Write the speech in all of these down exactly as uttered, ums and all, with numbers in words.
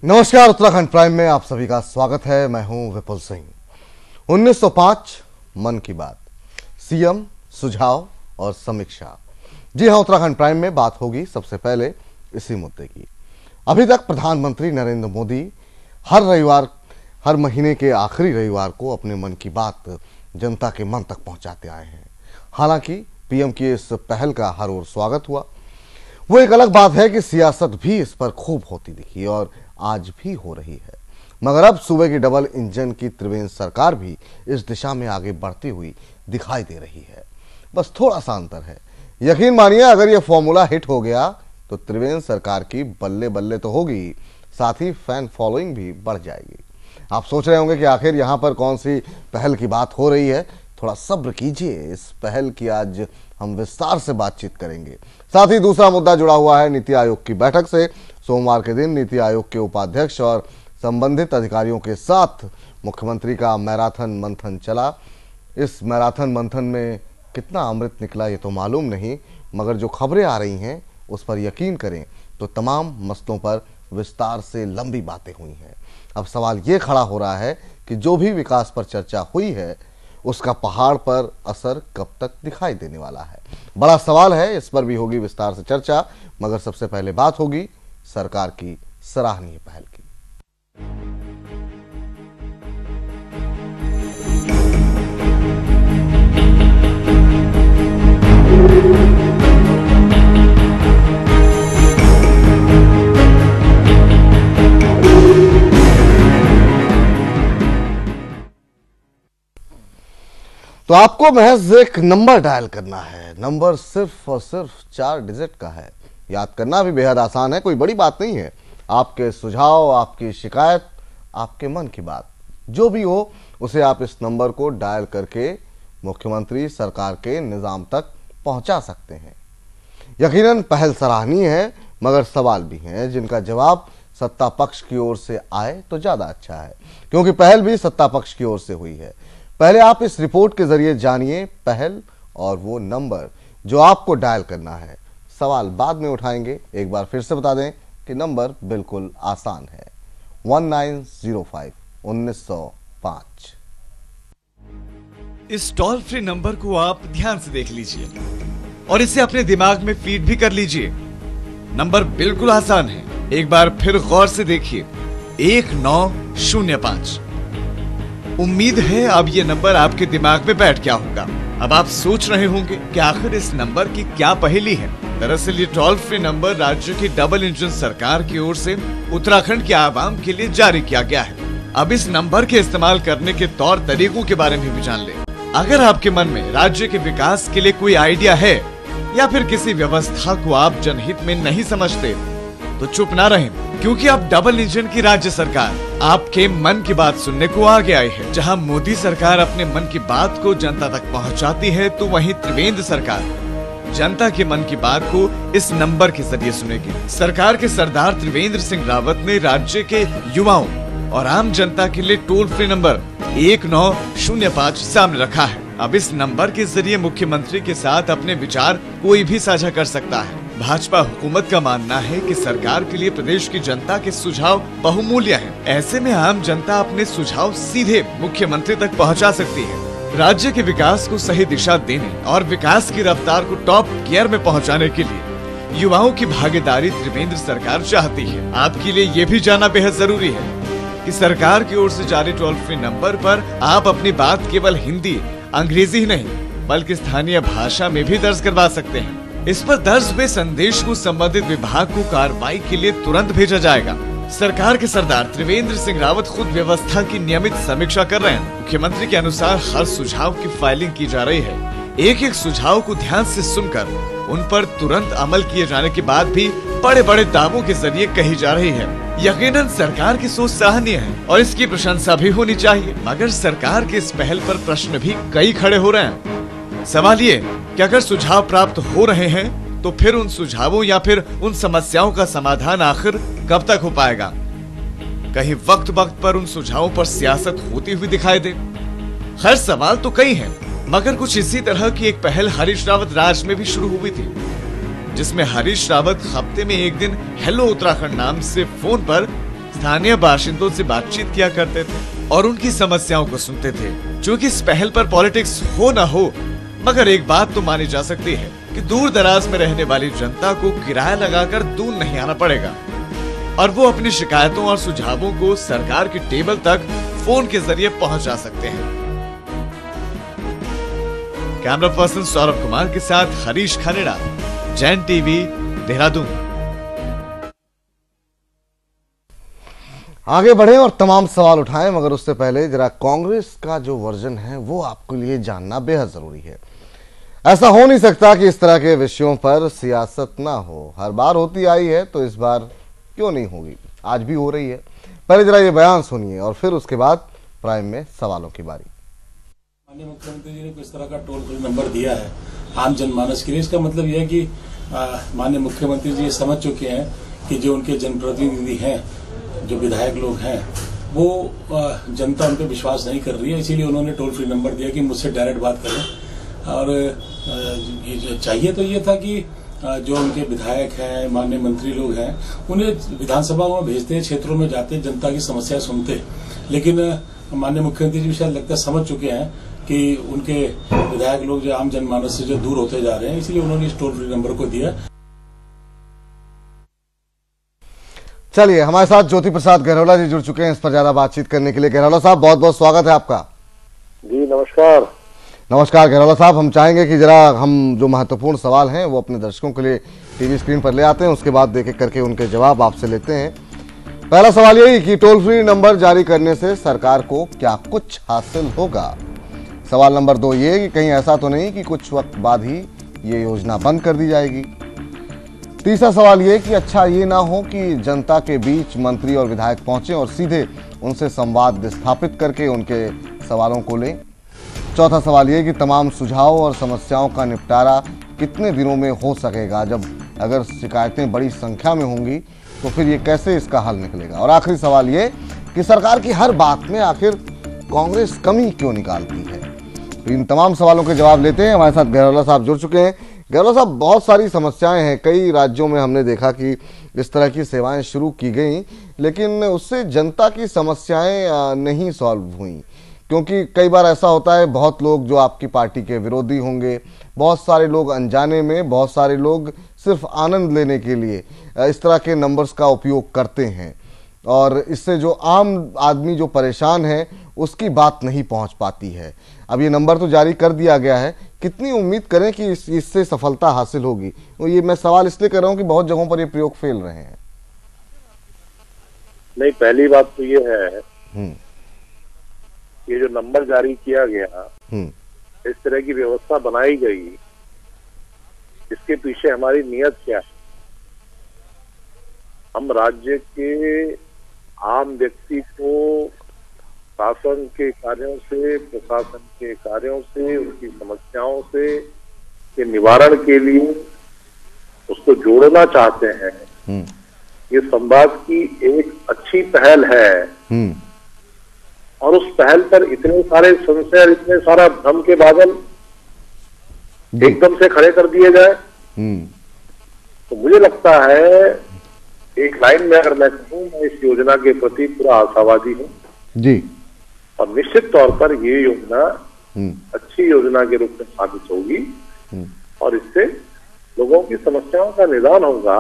नमस्कार, उत्तराखंड प्राइम में आप सभी का स्वागत है। मैं हूं विपुल सिंह। उन्नीस सौ पाँच मन की बात, सीएम, सुझाव और समीक्षा। जी हां, उत्तराखंड प्राइम में बात होगी सबसे पहले इसी मुद्दे की। अभी तक प्रधानमंत्री नरेंद्र मोदी हर रविवार, हर महीने के आखिरी रविवार को अपने मन की बात जनता के मन तक पहुंचाते आए हैं। हालांकि पीएम की इस पहल का हर ओर स्वागत हुआ। वो एक अलग बात है कि सियासत भी इस पर खूब होती दिखी और आज भी हो रही है, मगर अब सूबे की डबल इंजन की त्रिवेंद्र सरकार भी इस दिशा में आगे बढ़ती हुई दिखाई दे रही है। बस थोड़ा सा अंतर है। यकीन मानिए, अगर यह फॉर्मूला हिट हो गया तो त्रिवेंद्र सरकार की बल्ले बल्ले तो होगी, साथ ही फैन फॉलोइंग भी बढ़ जाएगी। आप सोच रहे होंगे कि आखिर यहाँ पर कौन सी पहल की बात हो रही है। थोड़ा सब्र कीजिए, इस पहल की आज हम विस्तार से बातचीत करेंगे। साथ ही दूसरा मुद्दा जुड़ा हुआ है नीति आयोग की बैठक से। सोमवार के दिन नीति आयोग के उपाध्यक्ष और संबंधित अधिकारियों के साथ मुख्यमंत्री का मैराथन मंथन चला। इस मैराथन मंथन में कितना अमृत निकला ये तो मालूम नहीं, मगर जो खबरें आ रही हैं उस पर यकीन करें तो तमाम मसलों पर विस्तार से लंबी बातें हुई हैं। अब सवाल ये खड़ा हो रहा है कि जो भी विकास पर चर्चा हुई है उसका पहाड़ पर असर कब तक दिखाई देने वाला है। बड़ा सवाल है, इस पर भी होगी विस्तार से चर्चा। मगर सबसे पहले बात होगी सरकार की सराहनीय पहल की। तो आपको महज एक नंबर डायल करना है। नंबर सिर्फ और सिर्फ चार डिजिट का है। याद करना भी बेहद आसान है, कोई बड़ी बात नहीं है। आपके सुझाव, आपकी शिकायत, आपके मन की बात जो भी हो, उसे आप इस नंबर को डायल करके मुख्यमंत्री सरकार के निजाम तक पहुंचा सकते हैं। यकीनन पहल सराहनीय है, मगर सवाल भी हैं जिनका जवाब सत्ता पक्ष की ओर से आए तो ज्यादा अच्छा है, क्योंकि पहल भी सत्ता पक्ष की ओर से हुई है। पहले आप इस रिपोर्ट के जरिए जानिए पहल और वो नंबर जो आपको डायल करना है। सवाल बाद में उठाएंगे। एक बार फिर से बता दें कि नंबर बिल्कुल आसान है, वन नाइन जीरो फाइव उन्नीस सौ पाँच। इस टोल फ्री नंबर को आप ध्यान से देख लीजिए और इसे अपने दिमाग में फीड भी कर लीजिए। नंबर बिल्कुल आसान है, एक बार फिर गौर से देखिए, एक नौ शून्य पाँच। उम्मीद है अब ये नंबर आपके दिमाग में बैठ गया होगा। अब आप सोच रहे होंगे कि आखिर इस नंबर की क्या पहेली है। दरअसल ये टोल फ्री नंबर राज्य की डबल इंजन सरकार की ओर से उत्तराखंड के आवाम के लिए जारी किया गया है। अब इस नंबर के इस्तेमाल करने के तौर तरीकों के बारे में भी जान ले। अगर आपके मन में राज्य के विकास के लिए कोई आइडिया है या फिर किसी व्यवस्था को आप जनहित में नहीं समझते तो चुप ना रहें, क्योंकि अब डबल इंजन की राज्य सरकार आपके मन की बात सुनने को आगे आई है। जहां मोदी सरकार अपने मन की बात को जनता तक पहुंचाती है, तो वहीं त्रिवेंद्र सरकार जनता के मन की बात को इस नंबर के जरिए सुनेगी। सरकार के सरदार त्रिवेंद्र सिंह रावत ने राज्य के युवाओं और आम जनता के लिए टोल फ्री नंबर एक नौ शून्य पाँच सामने रखा है। अब इस नंबर के जरिए मुख्यमंत्री के साथ अपने विचार कोई भी साझा कर सकता है। भाजपा हुकूमत का मानना है कि सरकार के लिए प्रदेश की जनता के सुझाव बहुमूल्य हैं। ऐसे में आम जनता अपने सुझाव सीधे मुख्यमंत्री तक पहुंचा सकती है। राज्य के विकास को सही दिशा देने और विकास की रफ्तार को टॉप गियर में पहुंचाने के लिए युवाओं की भागीदारी त्रिवेंद्र सरकार चाहती है। आपके लिए ये भी जानना बेहद जरूरी है कि सरकार की ओर से जारी टोल फ्री नंबर पर आप अपनी बात केवल हिंदी, अंग्रेजी ही नहीं बल्कि स्थानीय भाषा में भी दर्ज करवा सकते हैं। इस पर दर्ज हुए संदेश को संबंधित विभाग को कार्रवाई के लिए तुरंत भेजा जाएगा। सरकार के सरदार त्रिवेंद्र सिंह रावत खुद व्यवस्था की नियमित समीक्षा कर रहे हैं। मुख्यमंत्री के अनुसार हर सुझाव की फाइलिंग की जा रही है। एक एक सुझाव को ध्यान से सुनकर उन पर तुरंत अमल किए जाने के बाद भी बड़े बड़े दावों के जरिए कही जा रही है। यकीनन सरकार की सोच सराहनीय है और इसकी प्रशंसा भी होनी चाहिए, मगर सरकार की इस पहल पर प्रश्न भी कई खड़े हो रहे हैं। सवाल ये कि अगर सुझाव प्राप्त हो रहे हैं तो फिर उन सुझावों या फिर उन समस्याओं का समाधान आखिर कब तक हो पाएगा? कहीं वक्त वक्त पर उन सुझावों पर सियासत होती हुई दिखाई दे। खैर, सवाल तो कई हैं, मगर कुछ इसी तरह की एक पहल हरीश रावत राज में भी शुरू हुई थी, जिसमें हरीश रावत हफ्ते में एक दिन हेलो उत्तराखंड नाम से फोन पर स्थानीय बाशिंदों से बातचीत किया करते थे और उनकी समस्याओं को सुनते थे। चूँकि इस पहल पर पॉलिटिक्स हो न हो, मगर एक बात तो मानी जा सकती है कि दूर दराज में रहने वाली जनता को किराया लगाकर दूर नहीं आना पड़ेगा और वो अपनी शिकायतों और सुझावों को सरकार की टेबल तक फोन के जरिए पहुंचा सकते हैं। कैमरा पर्सन सौरभ कुमार के साथ हरीश खनेड़ा, जैन टीवी, देहरादून। आगे बढ़े और तमाम सवाल उठाएं, मगर उससे पहले जरा कांग्रेस का जो वर्जन है वो आपके लिए जानना बेहद जरूरी है। ऐसा हो नहीं सकता कि इस तरह के विषयों पर सियासत ना हो। हर बार होती आई है तो इस बार क्यों नहीं होगी, आज भी हो रही है। पहले जरा ये बयान सुनिए और फिर उसके बाद प्राइम में सवालों की बारी। माननीय मुख्यमंत्री जी ने किस तरह का टोल फ्री नंबर दिया है आम जनमानस के लिए, इसका मतलब यह है कि माननीय मुख्यमंत्री जी समझ चुके हैं कि जो उनके जनप्रतिनिधि हैं, जो विधायक लोग हैं, वो जनता उन पर विश्वास नहीं कर रही है। इसीलिए उन्होंने टोल फ्री नंबर दिया कि मुझसे डायरेक्ट बात करें। और ये चाहिए तो ये था कि जो उनके विधायक हैं, माननीय मंत्री लोग हैं, उन्हें विधानसभा में भेजते हैं, क्षेत्रों में जाते, जनता की समस्या सुनते। लेकिन माननीय मुख्यमंत्री जी शायद लगता है समझ चुके हैं कि उनके विधायक लोग जो आम जनमानस से जो दूर होते जा रहे हैं, इसलिए उन्होंने इस टोल फ्री नंबर को दिया। चलिए, हमारे साथ ज्योति प्रसाद गहरौला जी जुड़ चुके हैं इस पर ज्यादा बातचीत करने के लिए। गहरौला साहब, बहुत बहुत स्वागत है आपका। जी नमस्कार। नमस्कार गहरौला साहब, हम चाहेंगे कि जरा हम जो महत्वपूर्ण सवाल हैं वो अपने दर्शकों के लिए टीवी स्क्रीन पर ले आते हैं, उसके बाद देख एक करके उनके जवाब आपसे लेते हैं। पहला सवाल यही कि टोल फ्री नंबर जारी करने से सरकार को क्या कुछ हासिल होगा। सवाल नंबर दो ये कि कहीं ऐसा तो नहीं कि कुछ वक्त बाद ही ये योजना बंद कर दी जाएगी। तीसरा सवाल ये कि अच्छा ये ना हो कि जनता के बीच मंत्री और विधायक पहुंचे और सीधे उनसे संवाद स्थापित करके उनके सवालों को लें। चौथा सवाल ये कि तमाम सुझाव और समस्याओं का निपटारा कितने दिनों में हो सकेगा। जब अगर शिकायतें बड़ी संख्या में होंगी तो फिर ये कैसे इसका हल निकलेगा। और आखिरी सवाल ये कि सरकार की हर बात में आखिर कांग्रेस कमी क्यों निकालती है। तो इन तमाम सवालों के जवाब लेते हैं। हमारे साथ गहरौला साहब जुड़ चुके हैं। गहरौला साहब, बहुत सारी समस्याएं हैं, कई राज्यों में हमने देखा कि इस तरह की सेवाएं शुरू की गई, लेकिन उससे जनता की समस्याएं नहीं सॉल्व हुई, क्योंकि कई बार ऐसा होता है बहुत लोग जो आपकी पार्टी के विरोधी होंगे, बहुत सारे लोग अनजाने में, बहुत सारे लोग सिर्फ आनंद लेने के लिए इस तरह के नंबर्स का उपयोग करते हैं और इससे जो आम आदमी जो परेशान है उसकी बात नहीं पहुंच पाती है। अब ये नंबर तो जारी कर दिया गया है, कितनी उम्मीद करें कि इस, इससे सफलता हासिल होगी। तो ये मैं सवाल इसलिए कर रहा हूं कि बहुत जगहों पर ये प्रयोग फेल रहे हैं। नहीं, पहली बात तो ये है, ये जो नंबर जारी किया गया, इस तरह की व्यवस्था बनाई गई, इसके पीछे हमारी नियत क्या है। हम राज्य के आम व्यक्ति को शासन के कार्यों से, प्रशासन के कार्यों से, उनकी समस्याओं से के निवारण के लिए उसको जोड़ना चाहते हैं। ये संवाद की एक अच्छी पहल है और उस पहल पर इतने सारे संशय, इतने सारा भ्रम के बादल एकदम से खड़े कर दिए जाए, तो मुझे लगता है एक लाइन में अगर मैं कहूं, मैं इस योजना के प्रति पूरा आशावादी हूं जी, और निश्चित तौर पर ये योजना अच्छी योजना के रूप में साबित होगी और इससे लोगों की समस्याओं का निदान होगा।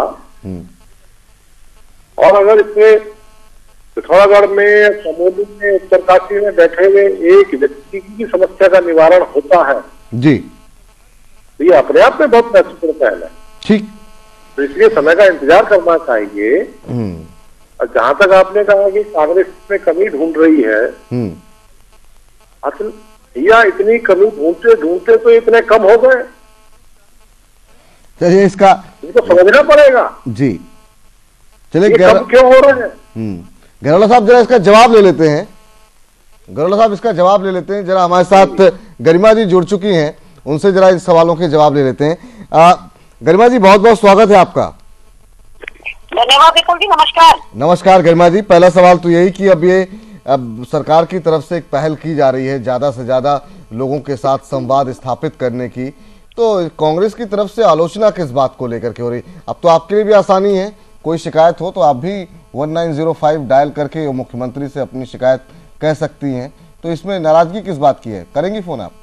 और अगर इसमें पिथौरागढ़ में, चमोली में, उत्तरकाशी में बैठे हुए एक व्यक्ति की समस्या का निवारण होता है जी, तो ये अपने आप में बहुत महत्वपूर्ण पहल है। ठीक, तो इसलिए समय का इंतजार करना चाहिए। और जहां तक आपने कहा कि कांग्रेस में कमी ढूंढ रही है, असल या इतनी कमी ढूंढते ढूंढते तो इतने कम हो गए। चलिए, इसका इनको समझना पड़ेगा जी। चलिए, कम क्यों हो रहे हैं। गहरौला साहब जरा इसका जवाब ले लेते हैं। गहरौला साहब इसका जवाब ले लेते हैं। जरा हमारे साथ गरिमा जी जुड़ चुकी हैं, उनसे जरा इस सवालों के जवाब ले लेते हैं। आ, गरिमा जी, बहुत बहुत स्वागत है आपका। धन्यवाद विपुल जी, नमस्कार। नमस्कार गरिमा जी, पहला सवाल तो यही कि अब ये अब सरकार की तरफ से एक पहल की जा रही है ज्यादा से ज्यादा लोगों के साथ संवाद स्थापित करने की, तो कांग्रेस की तरफ से आलोचना किस बात को लेकर के हो रही। अब तो आपके लिए भी आसानी है, कोई शिकायत हो तो आप भी one nine zero five dial करके वो मुख्यमंत्री से अपनी शिकायत कह सकती हैं, तो इसमें नाराजगी किस बात की है? करेंगी फोन आप?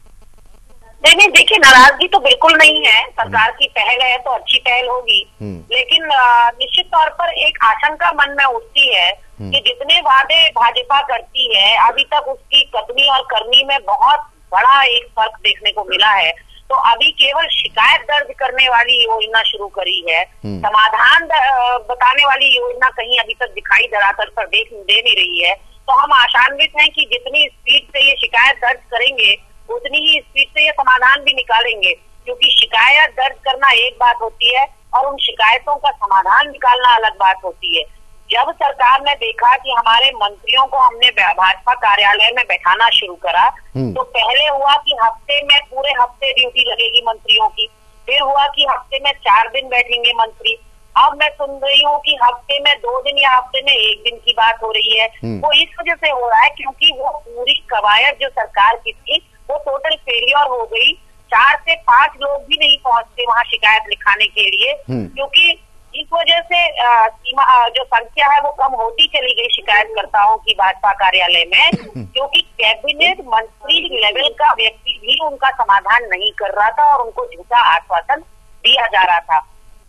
नहीं नहीं, देखिए नाराजगी तो बिल्कुल नहीं है। सरकार की पहल है तो अच्छी पहल होगी, लेकिन निश्चित तौर पर एक आशंका मन में उठती है कि जितने वादे भाजपा करती है अभी तक उसकी कथनी और करनी में बहुत बड़ा एक फर्क देखने को मिला है। तो अभी केवल शिकायत दर्ज करने वाली योजना शुरू करी है, समाधान बताने वाली योजना कहीं अभी तक दिखाई धरातल पर देख दे नहीं रही है। तो हम आशान्वित हैं कि जितनी स्पीड से ये शिकायत दर्ज करेंगे उतनी ही स्पीड से ये समाधान भी निकालेंगे, क्योंकि शिकायत दर्ज करना एक बात होती है और उन शिकायतों का समाधान निकालना अलग बात होती है। जब सरकार ने देखा कि हमारे मंत्रियों को हमने भाजपा कार्यालय में बैठाना शुरू करा, तो पहले हुआ कि हफ्ते में पूरे हफ्ते ड्यूटी लगेगी मंत्रियों की, फिर हुआ कि हफ्ते में चार दिन बैठेंगे मंत्री, अब मैं सुन रही हूँ कि हफ्ते में दो दिन या हफ्ते में एक दिन की बात हो रही है। वो इस वजह से हो रहा है क्योंकि वो पूरी कवायद जो सरकार की थी वो टोटल फेलियर हो गई। चार से पांच लोग भी नहीं पहुंचते वहां शिकायत लिखाने के लिए, क्योंकि इस वजह से सीमा जो संख्या है वो कम होती चली गई शिकायतकर्ताओं की भाजपा कार्यालय में, क्योंकि कैबिनेट मंत्री लेवल का व्यक्ति भी उनका समाधान नहीं कर रहा था और उनको झूठा आश्वासन दिया जा रहा था।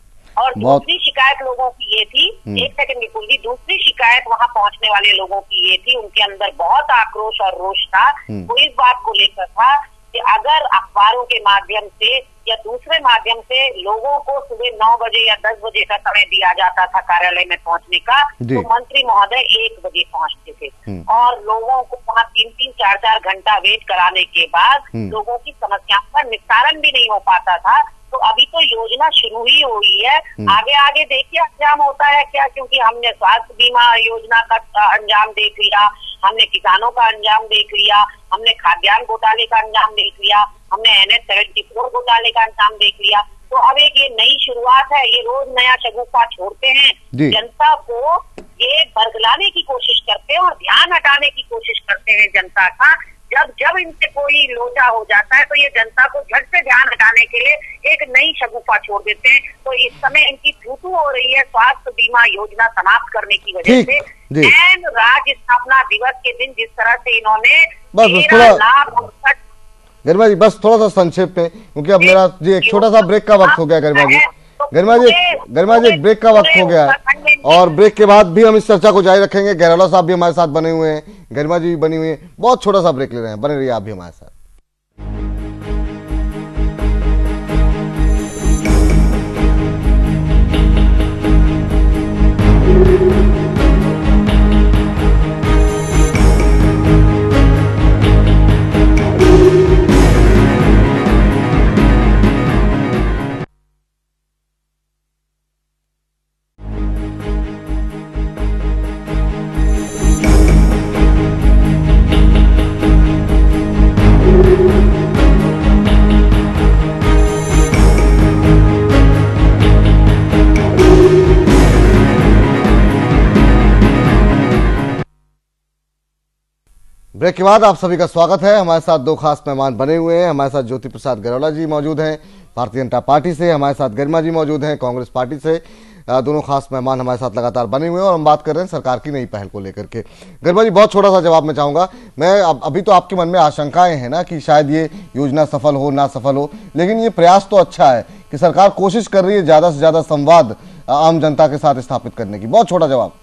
और दूसरी शिकायत लोगों की ये थी, एक सेकंड निकुल जी, दूसरी शिकायत वहां पहुंचने वाले लोगों की ये थी, उनके अंदर बहुत आक्रोश और रोष था। वो इस बात को लेकर था कि अगर अखबारों के माध्यम से या दूसरे माध्यम से लोगों को सुबह नौ बजे या दस बजे का समय दिया जाता था कार्यालय में पहुंचने का, तो मंत्री महोदय एक बजे पहुंचते थे और लोगों को वहाँ तीन तीन चार चार घंटा वेट कराने के बाद लोगों की समस्याओं का निस्तारण भी नहीं हो पाता था। तो अभी तो योजना शुरू ही हुई है, आगे आगे देखिए अंजाम होता है क्या, क्योंकि हमने स्वास्थ्य बीमा योजना का अंजाम देख लिया, हमने किसानों का अंजाम देख लिया, हमने खाद्यान्न घोटाले का अंजाम देख लिया, हमने एन एच सेवेंटी फोर घोटाले का अंजाम देख लिया। तो अब एक ये नई शुरुआत है, ये रोज नया शगुफा छोड़ते हैं, जनता को ये बरगलाने की कोशिश करते हैं और ध्यान हटाने की कोशिश करते हैं जनता का। जब जब इनसे कोई लोचा हो जाता है तो ये जनता को झट से ध्यान हटाने के लिए एक नई शगुफा छोड़ देते हैं। तो इस समय इनकी थूथू हो रही है स्वास्थ्य बीमा योजना समाप्त करने की वजह से। एन राज्य स्थापना दिवस के दिन जिस तरह से इन्होंने तेरह लाख उनसठ गरिमा जी बस थोड़ा सा संक्षेप में, क्योंकि अब मेरा जी एक छोटा सा ब्रेक का वक्त हो गया। गरिमा जी गरिमा जी गरिमा जी ब्रेक का वक्त हो गया है और ब्रेक के बाद भी हम इस चर्चा को जारी रखेंगे। गहलोत साहब भी हमारे साथ बने हुए हैं, गरिमा जी भी बनी हुई है। बहुत छोटा सा ब्रेक ले रहे हैं, बने रहिए आप भी हमारे साथ। ब्रेक के बाद आप सभी का स्वागत है। हमारे साथ दो खास मेहमान बने हुए हैं। हमारे साथ ज्योति प्रसाद गहलोत जी मौजूद हैं भारतीय जनता पार्टी से, हमारे साथ गरिमा जी मौजूद हैं कांग्रेस पार्टी से। दोनों खास मेहमान हमारे साथ लगातार बने हुए हैं और हम बात कर रहे हैं सरकार की नई पहल को लेकर के। गरिमा जी बहुत छोटा सा जवाब मैं चाहूंगा। मैं अब अभी तो आपके मन में आशंकाएं हैं ना कि शायद ये योजना सफल हो ना सफल हो, लेकिन ये प्रयास तो अच्छा है कि सरकार कोशिश कर रही है ज्यादा से ज्यादा संवाद आम जनता के साथ स्थापित करने की। बहुत छोटा जवाब।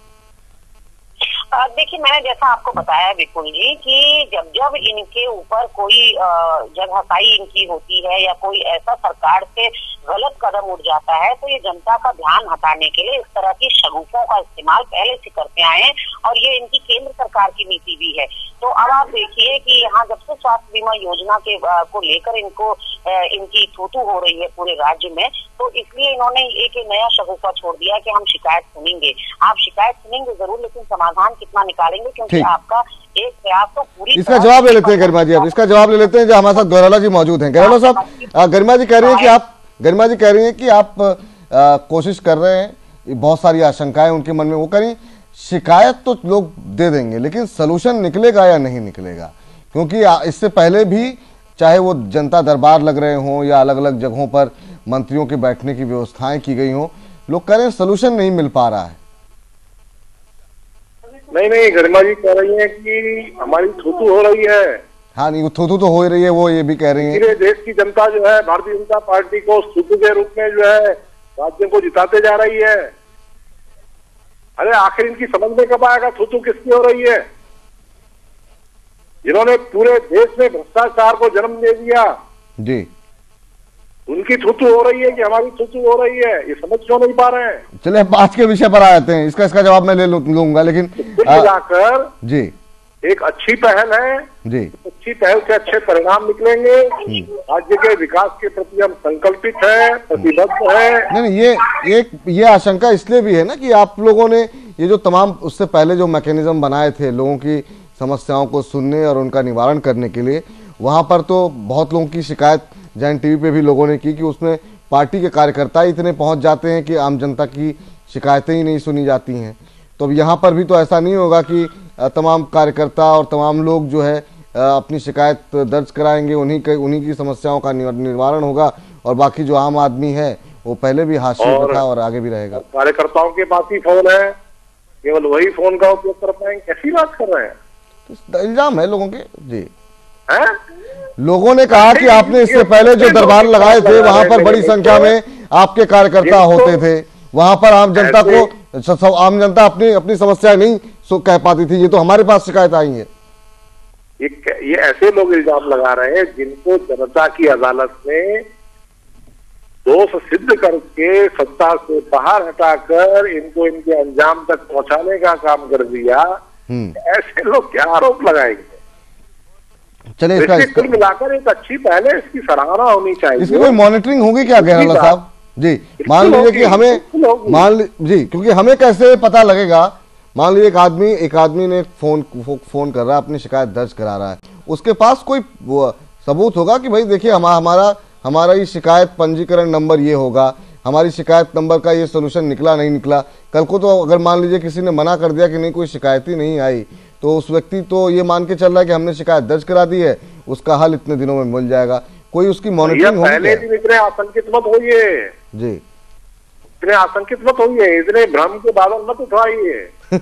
देखिए, मैंने जैसा आपको बताया विपुल जी कि जब जब इनके ऊपर कोई जगहसाई इनकी होती है या कोई ऐसा सरकार से गलत कदम उठ जाता है तो ये जनता का ध्यान हटाने के लिए इस तरह की शगुफों का इस्तेमाल पहले से करते आए हैं और ये इनकी केंद्र सरकार की नीति भी है। तो अब आप देखिए कि यहाँ जब से स्वास्थ्य बीमा योजना के को लेकर इनको इनकी थूथू हो रही है पूरे राज्य में, तो इसलिए इन्होंने एक नया शगुफा छोड़ दिया कि हम शिकायत सुनेंगे। आप शिकायत सुनेंगे जरूर, लेकिन समाधान कितना निकालेंगे, क्योंकि आपका एक प्रयास तो पूरी। इसका जवाब ले लेते हैं गरिमा जी, अब इसका जवाब ले लेते हैं जो हमारे साथ गहलोत जी मौजूद हैं। गहलोत साहब, गरिमा जी कह रही है कि आप गरिमा जी कह रही है कि आप आ, कोशिश कर रहे हैं, बहुत सारी आशंकाएं उनके मन में, वो करें शिकायत तो लोग दे देंगे लेकिन सोल्यूशन निकलेगा या नहीं निकलेगा, क्योंकि इससे पहले भी चाहे वो जनता दरबार लग रहे हों या अलग अलग जगहों पर मंत्रियों के बैठने की व्यवस्थाएं की गई हों, लोग कह रहे हैं सोल्यूशन नहीं मिल पा रहा है। नहीं नहीं, गरिमा जी कह रही है कि हमारी थूथू हो रही है। हाँ नहीं, थूथू तो हो ही रही है, वो ये भी कह रही है। पूरे देश की जनता जो है भारतीय जनता पार्टी को थूथू के रूप में जो है राज्यों को जिताते जा रही है। अरे आखिर इनकी समझ में कब आएगा थूथू किसकी हो रही है? जिन्होंने पूरे देश में भ्रष्टाचार को जन्म दे दिया जी, उनकी थूथू हो रही है कि हमारी थूथू हो रही है? ये समझ क्यों नहीं पा रहे हैं? चलिए आज के विषय पर आ जाते हैं, इसका इसका जवाब मैं ले लूंगा, लेकिन कुल मिलाकर जी एक अच्छी पहल है जी, अच्छी पहल से अच्छे परिणाम निकलेंगे। राज्य के विकास के प्रति हम संकल्पित है, प्रतिबद्ध है। नहीं नहीं, ये एक ये आशंका इसलिए भी है ना कि आप लोगों ने ये जो तमाम उससे पहले जो मैकेनिज्म बनाए थे लोगों की समस्याओं को सुनने और उनका निवारण करने के लिए, वहां पर तो बहुत लोगों की शिकायत जैन टीवी पे भी लोगों ने की कि उसमें पार्टी के कार्यकर्ता इतने पहुंच जाते हैं कि आम जनता की शिकायतें ही नहीं सुनी जाती हैं। तो अब यहाँ पर भी तो ऐसा नहीं होगा कि तमाम कार्यकर्ता और तमाम लोग जो है अपनी शिकायत दर्ज कराएंगे, उन्हीं के उन्हीं की समस्याओं का निवारण होगा और बाकी जो आम आदमी है वो पहले भी हाशिए पे था और आगे भी रहेगा। कार्यकर्ताओं के पास ही फोन है, केवल वही फोन का उपयोग कर पाएंगे, कैसी बात कर रहे हैं? तो इल्जाम है लोगों के जी है? लोगों ने कहा कि आपने इससे पहले जो दरबार लगाए थे वहां पर बड़ी संख्या में आपके कार्यकर्ता होते थे, वहां पर आम जनता को आम जनता अपनी अपनी समस्या नहीं कह पाती थी, ये तो हमारे पास शिकायत आई है। ये ये ऐसे लोग इल्जाम लगा रहे हैं जिनको जनता की अदालत में दोष सिद्ध करके सत्ता से बाहर हटाकर इनको इनके अंजाम तक पहुंचाने का काम कर दिया। ऐसे लोग क्या आरोप लगाएंगे? चलिए इसका, इसका कुल मिलाकर एक अच्छी पहल है, इसकी सराहना होनी चाहिए। इसकी कोई मॉनिटरिंग होगी क्या गहलोत साहब जी? मान लीजिए कि हमें मान जी, क्योंकि हमें कैसे पता लगेगा, मान लीजिए एक आदमी एक आदमी ने फोन फोन कर रहा है, अपनी शिकायत दर्ज करा रहा है, उसके पास कोई सबूत होगा कि भाई देखिए हम, हमारा हमारा ये शिकायत पंजीकरण नंबर ये होगा, हमारी शिकायत नंबर का ये सोल्यूशन निकला नहीं निकला। कल को तो अगर मान लीजिए किसी ने मना कर दिया कि नहीं कोई शिकायत ही नहीं आई, तो उस व्यक्ति तो ये मान के चल रहा है कि हमने शिकायत दर्ज करा दी है, उसका हल इतने दिनों में मिल जाएगा। कोई उसकी मॉनिटरिंग होगी? पहले दिन इतने आतंकित मत होइए जी, इतने आतंकित मत होइए, इतने भ्रम के बादल मत उठाइए।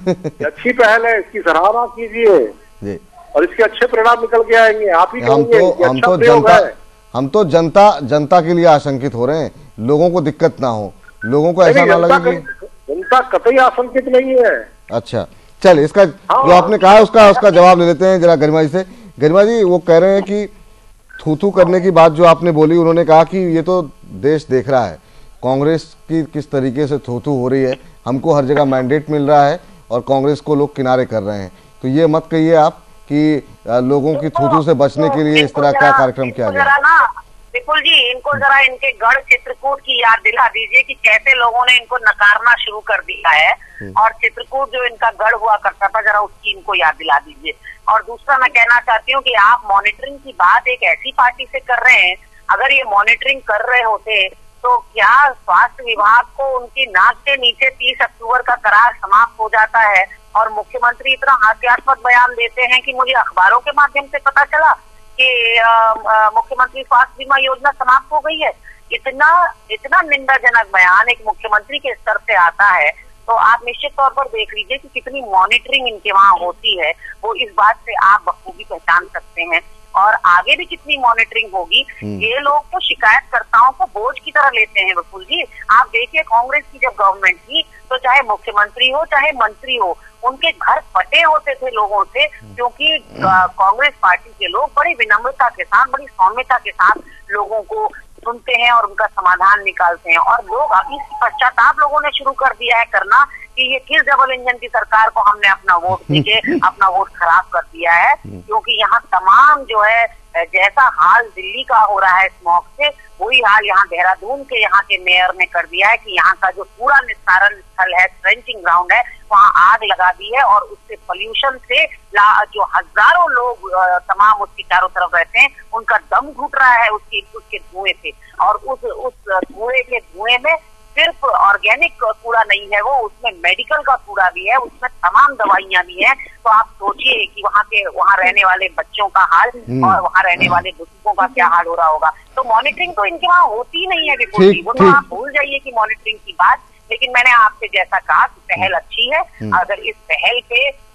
अच्छी पहल है, इसकी सराहना कीजिए जी, और इसके अच्छे परिणाम निकल के आएंगे। आप ही हम तो हम तो जनता हम तो जनता जनता के लिए आशंकित हो रहे हैं, लोगों को दिक्कत ना हो, लोगों को ऐसा ना लगे कि जनता कतई आशंकित नहीं है। अच्छा चल, इसका हाँ, जो आपने कहा उसका उसका जवाब ले लेते हैं जरा गरिमा जी से। गरिमा जी वो कह रहे हैं कि थू थू करने की बात जो आपने बोली, उन्होंने कहा कि ये तो देश देख रहा है कांग्रेस की किस तरीके से थू थू हो रही है, हमको हर जगह मैंडेट मिल रहा है और कांग्रेस को लोग किनारे कर रहे हैं। तो ये मत कहिए आप कि लोगों की थू थू से बचने के लिए इस तरह का कार्यक्रम किया गया। विपुल जी, इनको जरा इनके गढ़ चित्रकूट की याद दिला दीजिए कि कैसे लोगों ने इनको नकारना शुरू कर दिया है, और चित्रकूट जो इनका गढ़ हुआ करता था, जरा उसकी इनको याद दिला दीजिए। और दूसरा मैं कहना चाहती हूँ कि आप मॉनिटरिंग की बात एक ऐसी पार्टी से कर रहे हैं, अगर ये मॉनिटरिंग कर रहे होते तो क्या स्वास्थ्य विभाग को उनकी नाक के नीचे तीस अक्टूबर का करार समाप्त हो जाता है और मुख्यमंत्री इतना हास्यास्पद बयान देते हैं कि मुझे अखबारों के माध्यम से पता चला कि मुख्यमंत्री स्वास्थ्य बीमा योजना समाप्त हो गई है। इतना इतना निंदाजनक बयान एक मुख्यमंत्री के स्तर से आता है, तो आप निश्चित तौर पर देख लीजिए कि कितनी मॉनिटरिंग इनके वहाँ होती है, वो इस बात से आप बखूबी पहचान सकते हैं। और आगे भी कितनी मॉनिटरिंग होगी। ये लोग तो शिकायतकर्ताओं को बोझ की तरह लेते हैं विपुल जी। आप देखिए कांग्रेस की जब गवर्नमेंट थी तो चाहे मुख्यमंत्री हो चाहे मंत्री हो, उनके घर फटे होते थे लोगों से, क्योंकि कांग्रेस पार्टी के लोग बड़ी विनम्रता के साथ, बड़ी सौम्यता के साथ लोगों को सुनते हैं और उनका समाधान निकालते हैं। और लोग अभी पश्चाताप लोगों ने शुरू कर दिया है करना कि ये किस डबल इंजन की सरकार को हमने अपना वोट देके अपना वोट खराब कर दिया है, क्योंकि यहाँ तमाम जो है जैसा हाल दिल्ली का हो रहा है स्मॉग से, वही हाल यहाँ देहरादून के यहाँ के मेयर ने कर दिया है कि यहाँ का जो पूरा निस्तारण स्थल है, ट्रेंचिंग ग्राउंड है, वहाँ आग लगा दी है और उससे पोल्यूशन से जो हजारों लोग तमाम उसके चारों तरफ रहते हैं, उनका दम घुट रहा है उसके उसके धुएं से। और उस उस धुएं के धुएं में सिर्फ ऑर्गेनिक कूड़ा नहीं है, वो उसमें मेडिकल का कूड़ा भी है, उसमें तमाम दवाइयां भी हैं। तो आप सोचिए कि वहाँ के वहाँ रहने वाले बच्चों का हाल और वहाँ रहने वाले बुजुर्गों का क्या हाल हो रहा होगा। तो मॉनिटरिंग तो इनके वहाँ होती नहीं है विपुल जी, वो तो आप भूल जाइए कि मॉनिटरिंग की बात। लेकिन मैंने आपसे जैसा कहा कि पहल अच्छी है, अगर इस पहल पे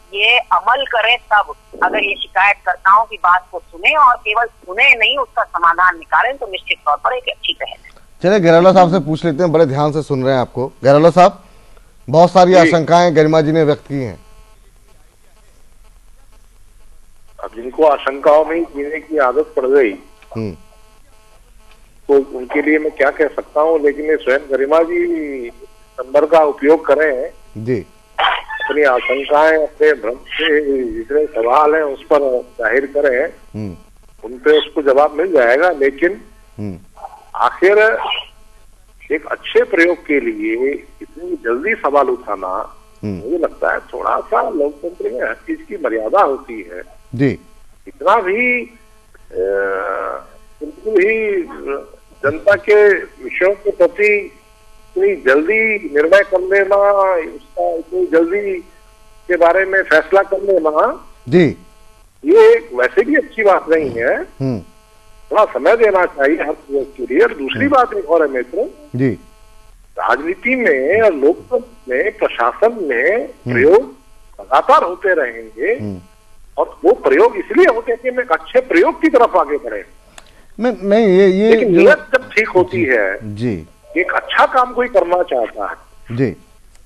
ये अमल करें, तब अगर ये शिकायतकर्ताओं की बात को सुने और केवल सुने नहीं उसका समाधान निकालें तो निश्चित तौर पर एक अच्छी पहल है। चलिए गहराला साहब से पूछ लेते हैं, बड़े ध्यान से सुन रहे हैं आपको। गहराला साहब, बहुत सारी आशंकाएं गरिमा जी ने व्यक्त की हैं। अब जिनको आशंकाओं में ही जीने की आदत पड़ गई तो उनके लिए मैं क्या कह सकता हूँ, लेकिन ये स्वयं गरिमा जी नंबर का उपयोग करें जी, अपनी आशंकाएं, अपने भ्रम से जितने सवाल हैं उस पर जाहिर करें, उन पे उसको जवाब मिल जाएगा। लेकिन आखिर एक अच्छे प्रयोग के लिए इतनी जल्दी सवाल उठाना मुझे लगता है थोड़ा सा लोकतंत्र में हर चीज की मर्यादा होती है जी। इतना भी बिल्कुल ही जनता के विषयों के प्रति इतनी जल्दी निर्णय कर लेना, उसका इतनी जल्दी के बारे में फैसला कर लेना जी, ये वैसे भी अच्छी बात नहीं है। थोड़ा समय देना चाहिए हर प्रयोग के लिए। और दूसरी बात एक और है मित्र जी, राजनीति में और लोकतंत्र में, प्रशासन में प्रयोग लगातार होते रहेंगे और वो प्रयोग इसलिए होते हैं कि हम एक अच्छे प्रयोग की तरफ आगे बढ़े। मैं मैं ये ये लेकिन नीयत जब ठीक होती है जी, एक अच्छा काम कोई करना चाहता है जी,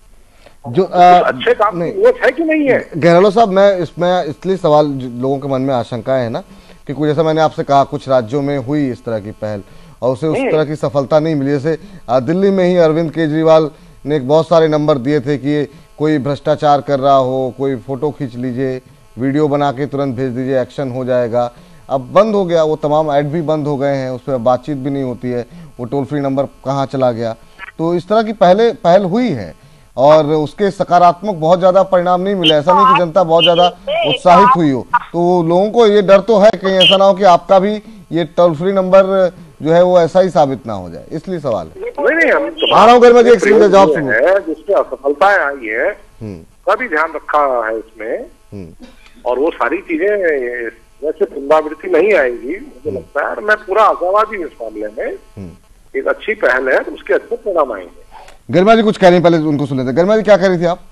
जो आ, अच्छे काम की नीयत है कि नहीं है। गहराला साहब, मैं इसमें इसलिए सवाल लोगों के मन में आशंकाएं है ना कि कुछ, जैसा मैंने आपसे कहा, कुछ राज्यों में हुई इस तरह की पहल और उसे उस तरह की सफलता नहीं मिली। जैसे दिल्ली में ही अरविंद केजरीवाल ने बहुत सारे नंबर दिए थे कि कोई भ्रष्टाचार कर रहा हो, कोई फोटो खींच लीजिए, वीडियो बना के तुरंत भेज दीजिए, एक्शन हो जाएगा। अब बंद हो गया, वो तमाम ऐड भी बंद हो गए हैं, उस पर बातचीत भी नहीं होती है, वो टोल फ्री नंबर कहाँ चला गया। तो इस तरह की पहले पहल हुई है और उसके सकारात्मक बहुत ज्यादा परिणाम नहीं मिले। ऐसा नहीं कि जनता बहुत ज्यादा उत्साहित हुई हो, तो लोगों को ये डर तो है कहीं ऐसा ना हो कि आपका भी ये टोल फ्री नंबर जो है वो ऐसा ही साबित ना हो जाए, इसलिए सवाल है। नहीं नहीं, हम आ रहा हूँ गरिमा जी, एक सीधे जवाब सुनो। जिसमें असफलताएं आई है का भी ध्यान रखा है उसमें, और वो सारी चीजें वैसे पुनरावृत्ति नहीं आएगी मुझे लगता है। और मैं पूरा आशावादी हूँ इस मामले में, एक अच्छी पहल है, उसके अच्छे परिणाम आएंगे। गरिमा जी कुछ कह रही, पहले उनको सुन लेते। गरिमा जी क्या कह रही थी आप?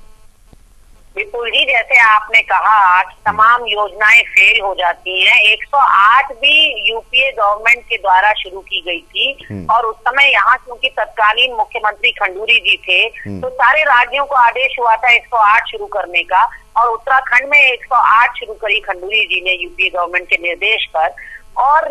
विपुल जी, जैसे आपने कहा कि तमाम योजनाएं फेल हो जाती हैं, एक सौ आठ भी यूपीए गवर्नमेंट के द्वारा शुरू की गई थी और उस समय यहाँ क्योंकि तत्कालीन मुख्यमंत्री खंडूरी जी थे तो सारे राज्यों को आदेश हुआ था एक सौ आठ शुरू करने का, और उत्तराखंड में एक सौ आठ शुरू करी खंडूरी जी ने यूपीए गवर्नमेंट के निर्देश पर। और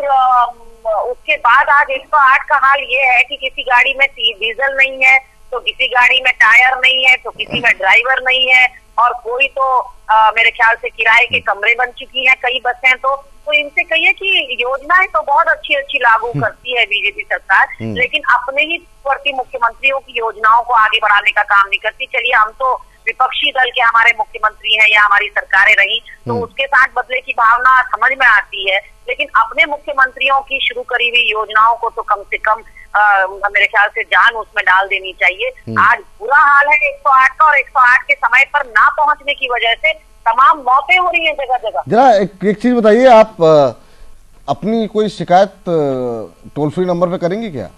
उसके बाद आज एक सौ आठ का हाल ये है कि किसी गाड़ी में डीजल नहीं है, तो किसी गाड़ी में टायर नहीं है, तो किसी में ड्राइवर नहीं है, और कोई तो आ, मेरे ख्याल से किराए के कमरे बन चुकी हैं कई बसें। तो तो इनसे कहिए कि योजनाएं तो बहुत अच्छी अच्छी लागू करती है बीजेपी सरकार, लेकिन अपने ही प्रति मुख्यमंत्रियों की योजनाओं को आगे बढ़ाने का काम नहीं करती। चलिए, हम तो विपक्षी दल के हमारे मुख्यमंत्री हैं या हमारी सरकारें रही तो उसके साथ बदले की भावना समझ में आती है, लेकिन अपने मुख्यमंत्रियों की शुरू करी हुई योजनाओं को तो कम से कम आ, मेरे ख्याल से जान उसमें डाल देनी चाहिए। आज बुरा हाल है एक सौ आठ का, और एक सौ आठ के समय पर ना पहुंचने की वजह से तमाम मौतें हो रही हैं जगह जगह। जरा एक, एक चीज बताइए, आप आ, अपनी कोई शिकायत टोल फ्री नंबर पे करेंगी क्या?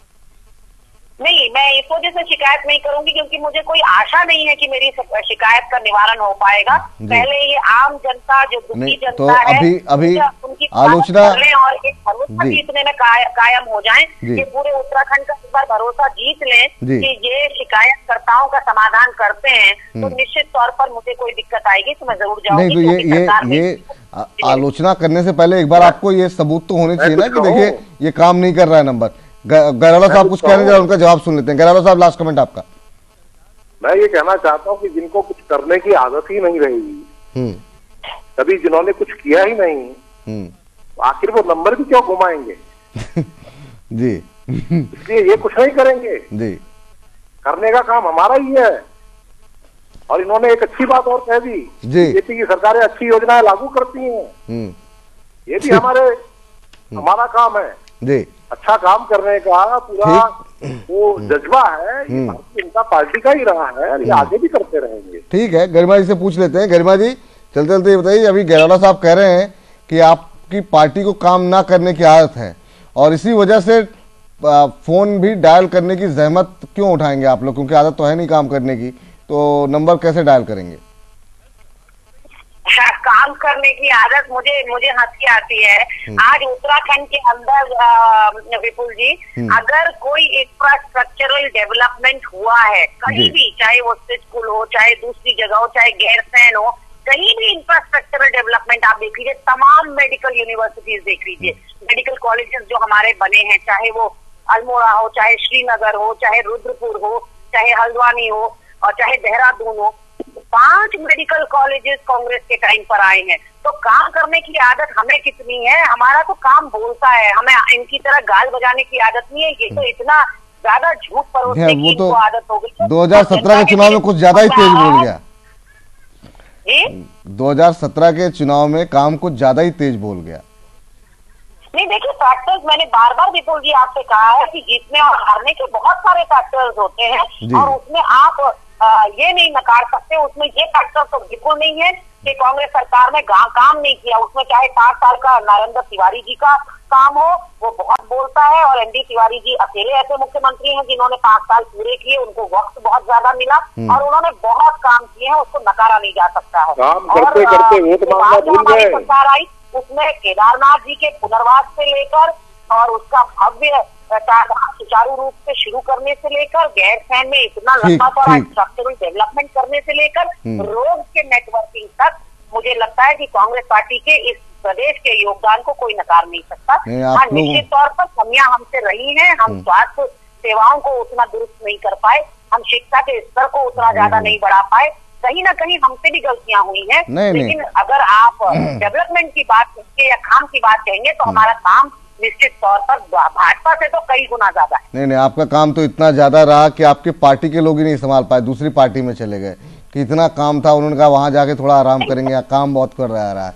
नहीं, मैं इस वजह से शिकायत नहीं करूंगी क्योंकि मुझे कोई आशा नहीं है कि मेरी शिकायत का निवारण हो पाएगा। पहले ये आम जनता जो दुखी जनता तो है अभी अभी उनकी आलोचना और एक भरोसा जीतने में काय, कायम हो जाएं कि पूरे उत्तराखंड का इस बार भरोसा जीत लें कि ये शिकायतकर्ताओं का समाधान करते हैं तो निश्चित तौर पर मुझे कोई दिक्कत आएगी तो मैं जरूर जाऊंगी। नहीं, तो ये ये ये आलोचना करने से पहले एक बार आपको ये सबूत तो होने चाहिए ना कि देखिए ये काम नहीं कर रहा है नंबर। गहराला साहब कुछ कह रहे हैं, उनका जवाब सुन लेते हैं। गहराला साहब, लास्ट कमेंट आपका। मैं ये कहना चाहता हूँ कि जिनको कुछ करने की आदत ही नहीं रहेगी, कभी जिन्होंने कुछ किया ही नहीं, तो आखिर वो नंबर भी क्यों घुमाएंगे? जी इसलिए ये कुछ नहीं करेंगे जी, करने का काम हमारा ही है। और इन्होंने एक अच्छी बात और कह दी, बीजेपी की सरकारें अच्छी योजनाएं लागू करती हैं, ये भी हमारे हमारा काम है जी। अच्छा काम करने का पूरा वो जज्बा है, ये भारतीय जनता पार्टी का ही रहा है और ये आगे भी करते रहेंगे। ठीक है, गरिमा जी से पूछ लेते हैं। गरिमा जी, चलते चलते ये बताइए, अभी गहराला साहब कह रहे हैं कि आपकी पार्टी को काम ना करने की आदत है और इसी वजह से फोन भी डायल करने की जहमत क्यों उठाएंगे आप लोग, क्योंकि आदत तो है नहीं काम करने की, तो नंबर कैसे डायल करेंगे? काम करने की आदत मुझे मुझे हंसी आती है। आज उत्तराखंड के अंदर विपुल जी, अगर कोई इंफ्रास्ट्रक्चरल डेवलपमेंट हुआ है कहीं भी, चाहे वो स्कूल हो, चाहे दूसरी जगह हो, चाहे गैरसैंण हो, कहीं भी इंफ्रास्ट्रक्चरल डेवलपमेंट आप देख लीजिए, तमाम मेडिकल यूनिवर्सिटीज देख लीजिए, मेडिकल कॉलेजेस जो हमारे बने हैं, चाहे वो अल्मोड़ा हो, चाहे श्रीनगर हो, चाहे रुद्रपुर हो, चाहे हल्द्वानी हो और चाहे देहरादून हो, पांच मेडिकल कॉलेजेस कांग्रेस के टाइम पर आए हैं। तो काम करने की आदत हमें कितनी है? हमारा तो काम बोलता है, हमें इनकी तरह गाल बजाने की आदत नहीं है। ये तो इतना ज्यादा झूठ परोसने की इनको आदत हो गई। दो हजार सत्रह के चुनाव में कुछ ज्यादा ही तेज बोल गया। दो हजार सत्रह के चुनाव में काम कुछ ज्यादा ही तेज बोल गया। नहीं देखिए, फैक्टर्स मैंने बार बार विपुल जी आपसे कहा है कि जीतने और हारने के बहुत सारे फैक्टर्स होते हैं और उसमें आप आ, ये नहीं नकार सकते, उसमें ये फैक्टर तो बिल्कुल नहीं है कि कांग्रेस सरकार ने काम नहीं किया। उसमें चाहे पांच साल का नरेंद्र तिवारी जी का काम हो, वो बहुत बोलता है, और एनडी तिवारी जी अकेले ऐसे मुख्यमंत्री हैं जिन्होंने पांच साल पूरे किए, उनको वक्त बहुत ज्यादा मिला और उन्होंने बहुत काम किए हैं, उसको नकारा नहीं जा सकता है। काम करते करते वोट मांगना भूल गए। सरकार आई उसमें केदारनाथ जी के पुनर्वास से लेकर और उसका भव्य सुचारू रूप से शुरू करने से लेकर, गैरसैंण में इतना लंबा चौड़ा स्ट्रक्चरल डेवलपमेंट करने से लेकर रोड के नेटवर्किंग तक, मुझे लगता है कि कांग्रेस पार्टी के इस प्रदेश के योगदान को कोई नकार नहीं सकता। हाँ, निश्चित तौर पर कमियां हमसे रही हैं, हम स्वास्थ्य सेवाओं को उतना दुरुस्त नहीं कर पाए, हम शिक्षा के स्तर को उतना ज्यादा नहीं बढ़ा पाए, कहीं ना कहीं हमसे भी गलतियां हुई हैं। लेकिन अगर आप डेवलपमेंट की बात करेंगे या काम की बात कहेंगे तो हमारा काम निश्चित तौर पर भाजपा से तो कई गुना ज्यादा है। नहीं नहीं, आपका काम तो इतना ज्यादा रहा कि आपके पार्टी के लोग ही नहीं संभाल पाए, दूसरी पार्टी में चले गए कि इतना काम था, उन्होंने कहा वहां जाके थोड़ा आराम करेंगे, यहाँ काम बहुत कर रहा है।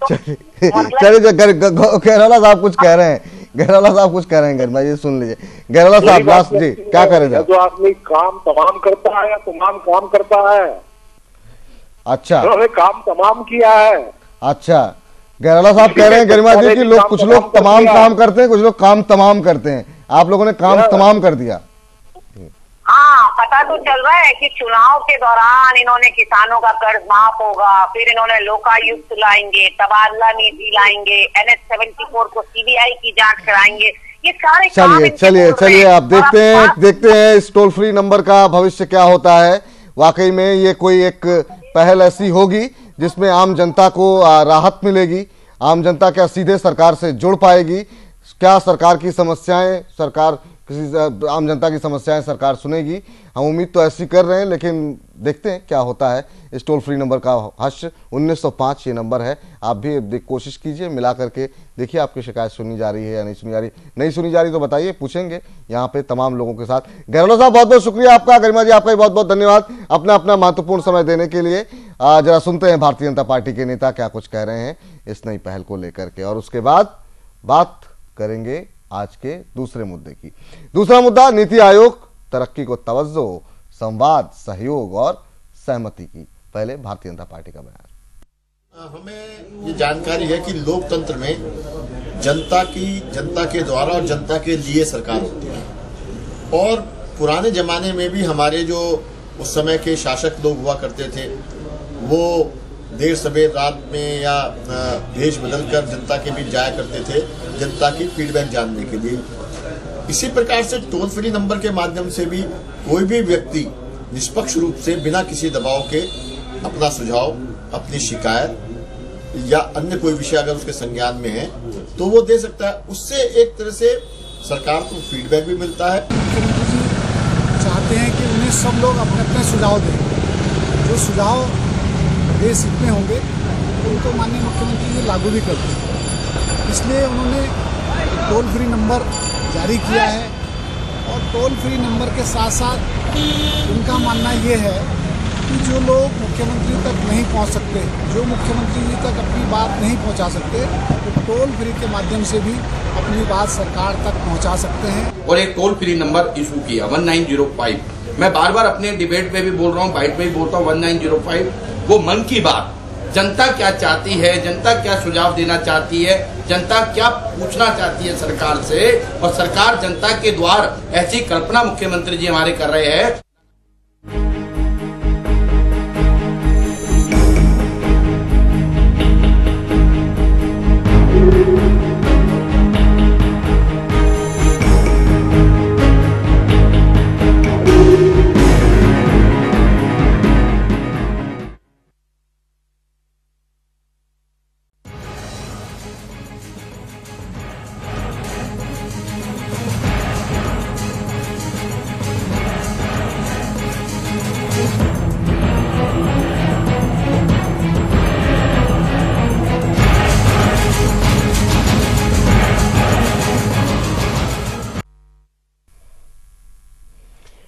चलिए, गहराला साहब कुछ कह रहे हैं, गहराला साहब कुछ कह रहे हैं, गरिमा जी सुन लीजिए। गहराला साहब लास्ट जी क्या कह रहे थे? जो आदमी काम तमाम करता है या तमाम काम करता है। अच्छा, उन्होंने काम तमाम किया है। अच्छा, गहराला साहब कह रहे हैं गरिमा जी कि लोग कुछ लोग तमाम काम करते हैं, कुछ लोग काम तमाम करते हैं, आप लोगों ने काम तमाम कर दिया। हाँ, पता तो चल रहा है कि चुनाव के दौरान इन्होंने किसानों का कर्ज माफ होगा, फिर इन्होंने लोकायुक्त लाएंगे, तबादला नीति लाएंगे, एन एच सेवेंटी फोर को सी बी आई की जांच कराएंगे, ये सारे चलिए चलिए चलिए आप देखते हैं देखते हैं इस टोल फ्री नंबर का भविष्य क्या होता है। वाकई में ये कोई एक पहल ऐसी होगी जिसमें आम जनता को राहत मिलेगी, आम जनता क्या सीधे सरकार से जुड़ पाएगी, क्या सरकार की समस्याएं सरकार किसी आम जनता की समस्याएं सरकार सुनेगी। हम उम्मीद तो ऐसी कर रहे हैं, लेकिन देखते हैं क्या होता है। इस टोल फ्री नंबर का हर्ष उन्नीस सौ पाँच ये नंबर है, आप भी कोशिश कीजिए, मिला करके देखिए आपकी शिकायत सुनी जा रही है या नहीं सुनी जा रही। नहीं सुनी जा रही तो बताइए, पूछेंगे यहाँ पे तमाम लोगों के साथ। गहलोत साहब बहुत बहुत शुक्रिया आपका, गरिमा जी आपका भी बहुत बहुत धन्यवाद अपना अपना महत्वपूर्ण समय देने के लिए। जरा सुनते हैं भारतीय जनता पार्टी के नेता क्या कुछ कह रहे हैं इस नई पहल को लेकर के, और उसके बाद बात करेंगे आज के दूसरे मुद्दे की। दूसरा मुद्दा नीति आयोग, तरक्की को तवज्जो, संवाद, सहयोग और सहमति की। पहले भारतीय जनता पार्टी का बयान। हमें ये जानकारी है कि लोकतंत्र में जनता की जनता के द्वारा और जनता के लिए सरकार होती है, और पुराने जमाने में भी हमारे जो उस समय के शासक लोग हुआ करते थे वो देर सवेर रात में या भेष बदलकर जनता के बीच जाया करते थे जनता की फीडबैक जानने के लिए। इसी प्रकार से टोल फ्री नंबर के माध्यम से भी कोई भी व्यक्ति निष्पक्ष रूप से बिना किसी दबाव के अपना सुझाव, अपनी शिकायत या अन्य कोई विषय अगर उसके संज्ञान में है तो वो दे सकता है। उससे एक तरह से सरकार को फीडबैक भी मिलता है। चाहते हैं कि उन्हें सब लोग अपने अपने सुझाव दें, जो सुझाव देश हित में होंगे उनको माननीय मुख्यमंत्री जी लागू भी करते हैं। इसलिए उन्होंने टोल फ्री नंबर जारी किया है, और टोल फ्री नंबर के साथ साथ उनका मानना ये है कि जो लोग मुख्यमंत्री तक नहीं पहुंच सकते, जो मुख्यमंत्री जी तक अपनी बात नहीं पहुंचा सकते, तो टोल फ्री के माध्यम से भी अपनी बात सरकार तक पहुंचा सकते हैं। और एक टोल फ्री नंबर इशू किया वन नाइन जीरो फाइव। मैं बार बार अपने डिबेट में भी बोल रहा हूँ, बाइट में भी बोलता हूँ, वन नाइन जीरो फाइव वो मन की बात, जनता क्या चाहती है, जनता क्या सुझाव देना चाहती है, जनता क्या पूछना चाहती है सरकार से, और सरकार जनता के द्वार ऐसी कल्पना मुख्यमंत्री जी हमारे कर रहे हैं।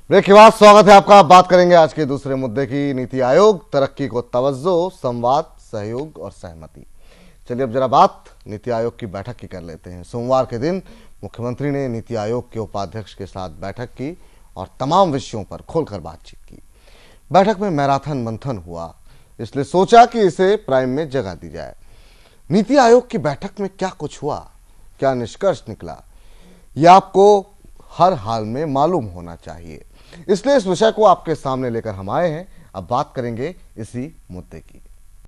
ब्रेक के बाद स्वागत है आपका। बात करेंगे आज के दूसरे मुद्दे की, नीति आयोग तरक्की को तवज्जो, संवाद, सहयोग और सहमति। चलिए अब जरा बात नीति आयोग की बैठक की कर लेते हैं। सोमवार के दिन मुख्यमंत्री ने नीति आयोग के उपाध्यक्ष के साथ बैठक की और तमाम विषयों पर खोलकर बातचीत की। बैठक में मैराथन मंथन हुआ, इसलिए सोचा कि इसे प्राइम में जगह दी जाए। नीति आयोग की बैठक में क्या कुछ हुआ, क्या निष्कर्ष निकला, यह आपको हर हाल में मालूम होना चाहिए, इसलिए इस विषय को आपके सामने लेकर हम आए हैं। अब बात करेंगे इसी मुद्दे की।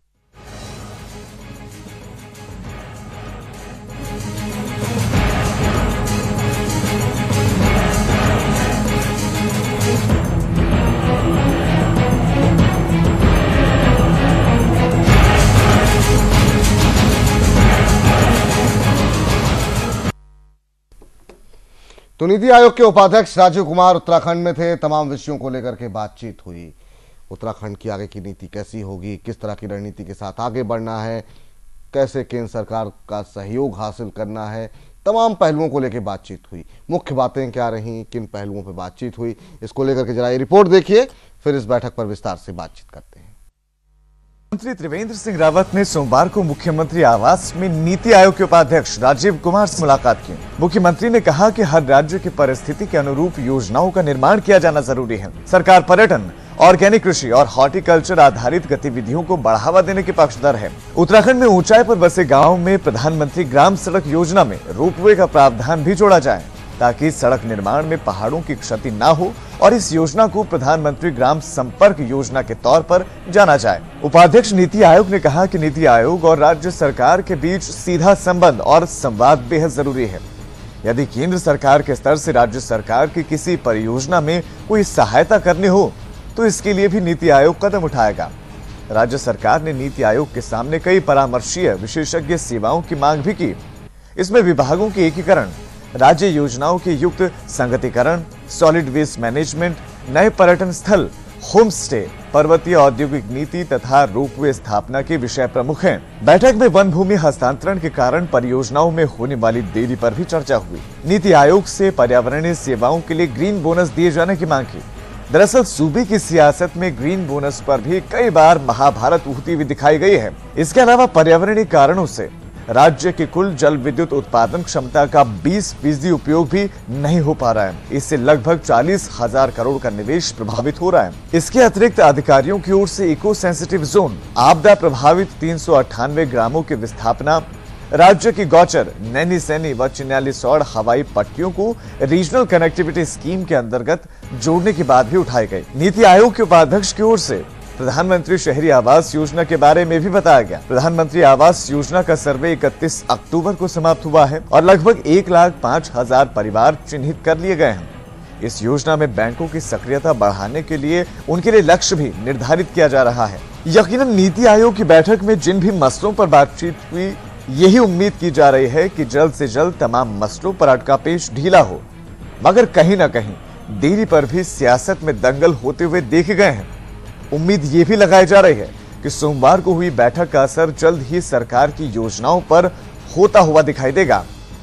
तो नीति आयोग के उपाध्यक्ष राजीव कुमार उत्तराखंड में थे। तमाम विषयों को लेकर के बातचीत हुई। उत्तराखंड की आगे की नीति कैसी होगी, किस तरह की रणनीति के साथ आगे बढ़ना है, कैसे केंद्र सरकार का सहयोग हासिल करना है, तमाम पहलुओं को लेकर बातचीत हुई। मुख्य बातें क्या रहीं, किन पहलुओं पर बातचीत हुई, इसको लेकर के जरा ये रिपोर्ट देखिए, फिर इस बैठक पर विस्तार से बातचीत करते हैं। मुख्यमंत्री त्रिवेंद्र सिंह रावत ने सोमवार को मुख्यमंत्री आवास में नीति आयोग के उपाध्यक्ष राजीव कुमार से मुलाकात की। मुख्यमंत्री ने कहा कि हर राज्य की परिस्थिति के अनुरूप योजनाओं का निर्माण किया जाना जरूरी है। सरकार पर्यटन, ऑर्गेनिक कृषि और हॉर्टिकल्चर आधारित गतिविधियों को बढ़ावा देने के पक्षधर है। उत्तराखंड में ऊंचाई पर बसे गाँव में प्रधानमंत्री ग्राम सड़क योजना में रोपवे का प्रावधान भी जोड़ा जाए, ताकि सड़क निर्माण में पहाड़ों की क्षति न हो और इस योजना को प्रधानमंत्री ग्राम संपर्क योजना के तौर पर जाना जाए। उपाध्यक्ष नीति आयोग ने कहा कि नीति आयोग और राज्य सरकार के बीच सीधा संबंध और संवाद बेहद जरूरी है। यदि केंद्र सरकार के स्तर से राज्य सरकार की किसी परियोजना में कोई सहायता करनी हो तो इसके लिए भी नीति आयोग कदम उठाएगा। राज्य सरकार ने नीति आयोग के सामने कई परामर्शीय विशेषज्ञ सेवाओं की मांग भी की। इसमें विभागों के एकीकरण, राज्य योजनाओं के युक्त संगतिकरण, सॉलिड वेस्ट मैनेजमेंट, नए पर्यटन स्थल, होम स्टे, पर्वतीय औद्योगिक नीति तथा रोपवे स्थापना के विषय प्रमुख हैं। बैठक में वन भूमि हस्तांतरण के कारण परियोजनाओं में होने वाली देरी पर भी चर्चा हुई। नीति आयोग से पर्यावरणीय सेवाओं के लिए ग्रीन बोनस दिए जाने की मांग की। दरअसल सूबे की सियासत में ग्रीन बोनस पर भी कई बार महाभारत उठती हुई दिखाई गई है। इसके अलावा पर्यावरणीय कारणों से राज्य की कुल जल विद्युत उत्पादन क्षमता का बीस फीसदी उपयोग भी नहीं हो पा रहा है। इससे लगभग चालीस हजार करोड़ का निवेश प्रभावित हो रहा है। इसके अतिरिक्त अधिकारियों की ओर से इको सेंसिटिव जोन, आपदा प्रभावित तीन सौ अट्ठानवे ग्रामों की विस्थापना, राज्य की गौचर, नैनी सैनी व चिन्यालीसौड़ हवाई पट्टियों को रीजनल कनेक्टिविटी स्कीम के अंतर्गत जोड़ने की बात भी उठाई गई। नीति आयोग के उपाध्यक्ष की ओर से प्रधानमंत्री शहरी आवास योजना के बारे में भी बताया गया। प्रधानमंत्री आवास योजना का सर्वे इकतीस अक्टूबर को समाप्त हुआ है और लगभग एक लाख पाँच हजार परिवार चिन्हित कर लिए गए हैं। इस योजना में बैंकों की सक्रियता बढ़ाने के लिए उनके लिए लक्ष्य भी निर्धारित किया जा रहा है। यकीनन नीति आयोग की बैठक में जिन भी मसलों पर बातचीत हुई, यही उम्मीद की जा रही है कि जल्द से जल्द तमाम मसलों पर अटका पेश ढीला हो, मगर कहीं न कहीं देरी पर भी सियासत में दंगल होते हुए देखे गए हैं। उम्मीद ये भी लगाई जा रही है कि सोमवार को हुई बैठक का असर जल्द ही सरकार की योजनाओं पर होता हुआ दिखाई देगा।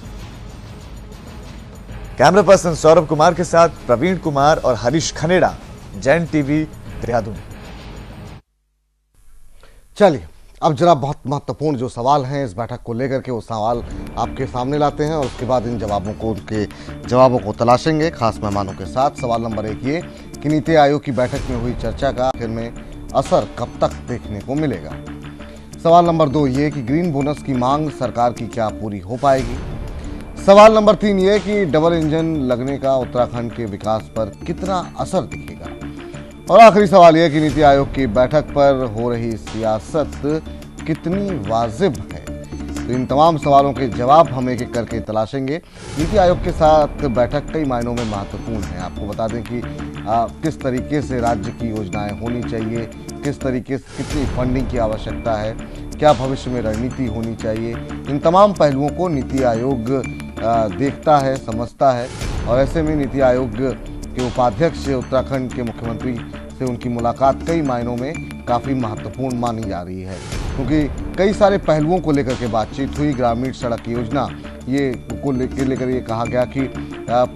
कैमरा पर्सन सौरभ कुमार के साथ प्रवीण कुमार और हरीश खनेड़ा, जैन टीवी, देहरादून। चलिए अब जरा बहुत महत्वपूर्ण जो सवाल हैं इस बैठक को लेकर के, वो सवाल आपके सामने लाते हैं और उसके बाद इन जवाबों को उनके जवाबों को तलाशेंगे खास मेहमानों के साथ। सवाल नंबर एक ये कि नीति आयोग की बैठक में हुई चर्चा का आखिर में असर कब तक देखने को मिलेगा। सवाल नंबर दो ये कि ग्रीन बोनस की मांग सरकार की क्या पूरी हो पाएगी। सवाल नंबर तीन ये कि डबल इंजन लगने का उत्तराखंड के विकास पर कितना असर दिखेगा। और आखिरी सवाल यह कि नीति आयोग की बैठक पर हो रही सियासत कितनी वाजिब है। तो इन तमाम सवालों के जवाब हम एक एक करके तलाशेंगे। नीति आयोग के साथ बैठक कई मायनों में महत्वपूर्ण है। आपको बता दें कि आ, किस तरीके से राज्य की योजनाएं होनी चाहिए, किस तरीके से कितनी फंडिंग की आवश्यकता है, क्या भविष्य में रणनीति होनी चाहिए। इन तमाम पहलुओं को नीति आयोग आ, देखता है, समझता है और ऐसे में नीति आयोग के उपाध्यक्ष उत्तराखंड के मुख्यमंत्री से उनकी मुलाकात कई मायनों में काफ़ी महत्वपूर्ण मानी जा रही है, क्योंकि कई सारे पहलुओं को लेकर के बातचीत हुई। ग्रामीण सड़क योजना ये को लेकर लेकर ये कहा गया कि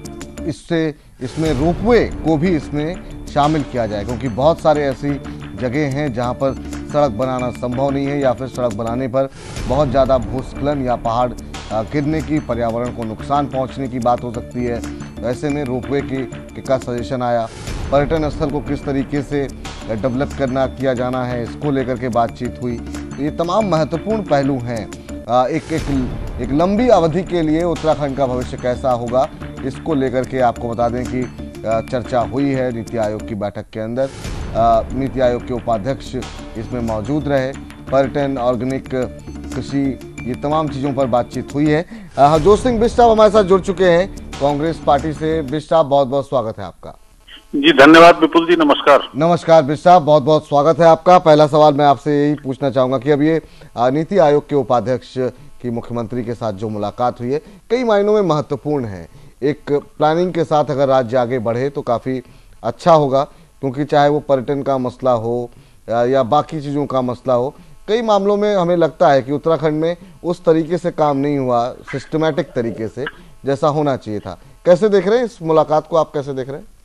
इससे इसमें रोपवे को भी इसमें शामिल किया जाए, क्योंकि बहुत सारे ऐसी जगह हैं जहां पर सड़क बनाना संभव नहीं है, या फिर सड़क बनाने पर बहुत ज़्यादा भूस्खलन या पहाड़ गिरने की, पर्यावरण को नुकसान पहुंचने की बात हो सकती है। तो ऐसे में रोपवे की का सजेशन आया। पर्यटन स्थल को किस तरीके से डेवलप करना किया जाना है, इसको लेकर के बातचीत हुई। तो ये तमाम महत्वपूर्ण पहलू हैं। एक एक एक लंबी अवधि के लिए उत्तराखंड का भविष्य कैसा होगा, इसको लेकर के आपको बता दें कि चर्चा हुई है नीति आयोग की बैठक के अंदर। नीति आयोग के उपाध्यक्ष इसमें मौजूद रहे। पर्यटन, ऑर्गेनिक कृषि, ये तमाम चीज़ों पर बातचीत हुई है। हरजोत सिंह बिष्ट साहब हमारे साथ जुड़ चुके हैं कांग्रेस पार्टी से। बिष्ट साहब, बहुत बहुत स्वागत है आपका। जी धन्यवाद विपुल जी, नमस्कार। नमस्कार बिष्ट साहब, बहुत बहुत स्वागत है आपका। पहला सवाल मैं आपसे यही पूछना चाहूंगा कि अब ये नीति आयोग के उपाध्यक्ष की मुख्यमंत्री के साथ जो मुलाकात हुई है, कई मायनों में महत्वपूर्ण है। एक प्लानिंग के साथ अगर राज्य आगे बढ़े तो काफ़ी अच्छा होगा, क्योंकि चाहे वो पर्यटन का मसला हो या बाकी चीज़ों का मसला हो, कई मामलों में हमें लगता है कि उत्तराखंड में उस तरीके से काम नहीं हुआ, सिस्टमैटिक तरीके से जैसा होना चाहिए था। कैसे देख रहे हैं इस मुलाकात को, आप कैसे देख रहे हैं?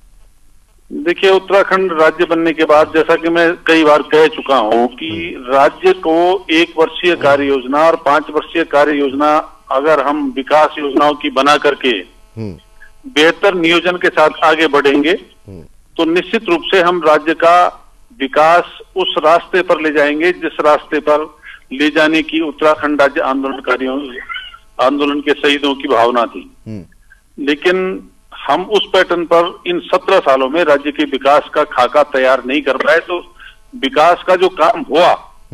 देखिए, उत्तराखंड राज्य बनने के बाद, जैसा कि मैं कई बार कह चुका हूं कि राज्य को एक वर्षीय कार्य योजना और पांच वर्षीय कार्य योजना अगर हम विकास योजनाओं की बना करके बेहतर नियोजन के साथ आगे बढ़ेंगे तो निश्चित रूप से हम राज्य का विकास उस रास्ते पर ले जाएंगे जिस रास्ते पर ले जाने की उत्तराखंड राज्य आंदोलनकारियों आंदोलन के शहीदों की भावना थी। लेकिन हम उस पैटर्न पर इन सत्रह सालों में राज्य के विकास का खाका तैयार नहीं कर पाए। तो विकास का जो काम हुआ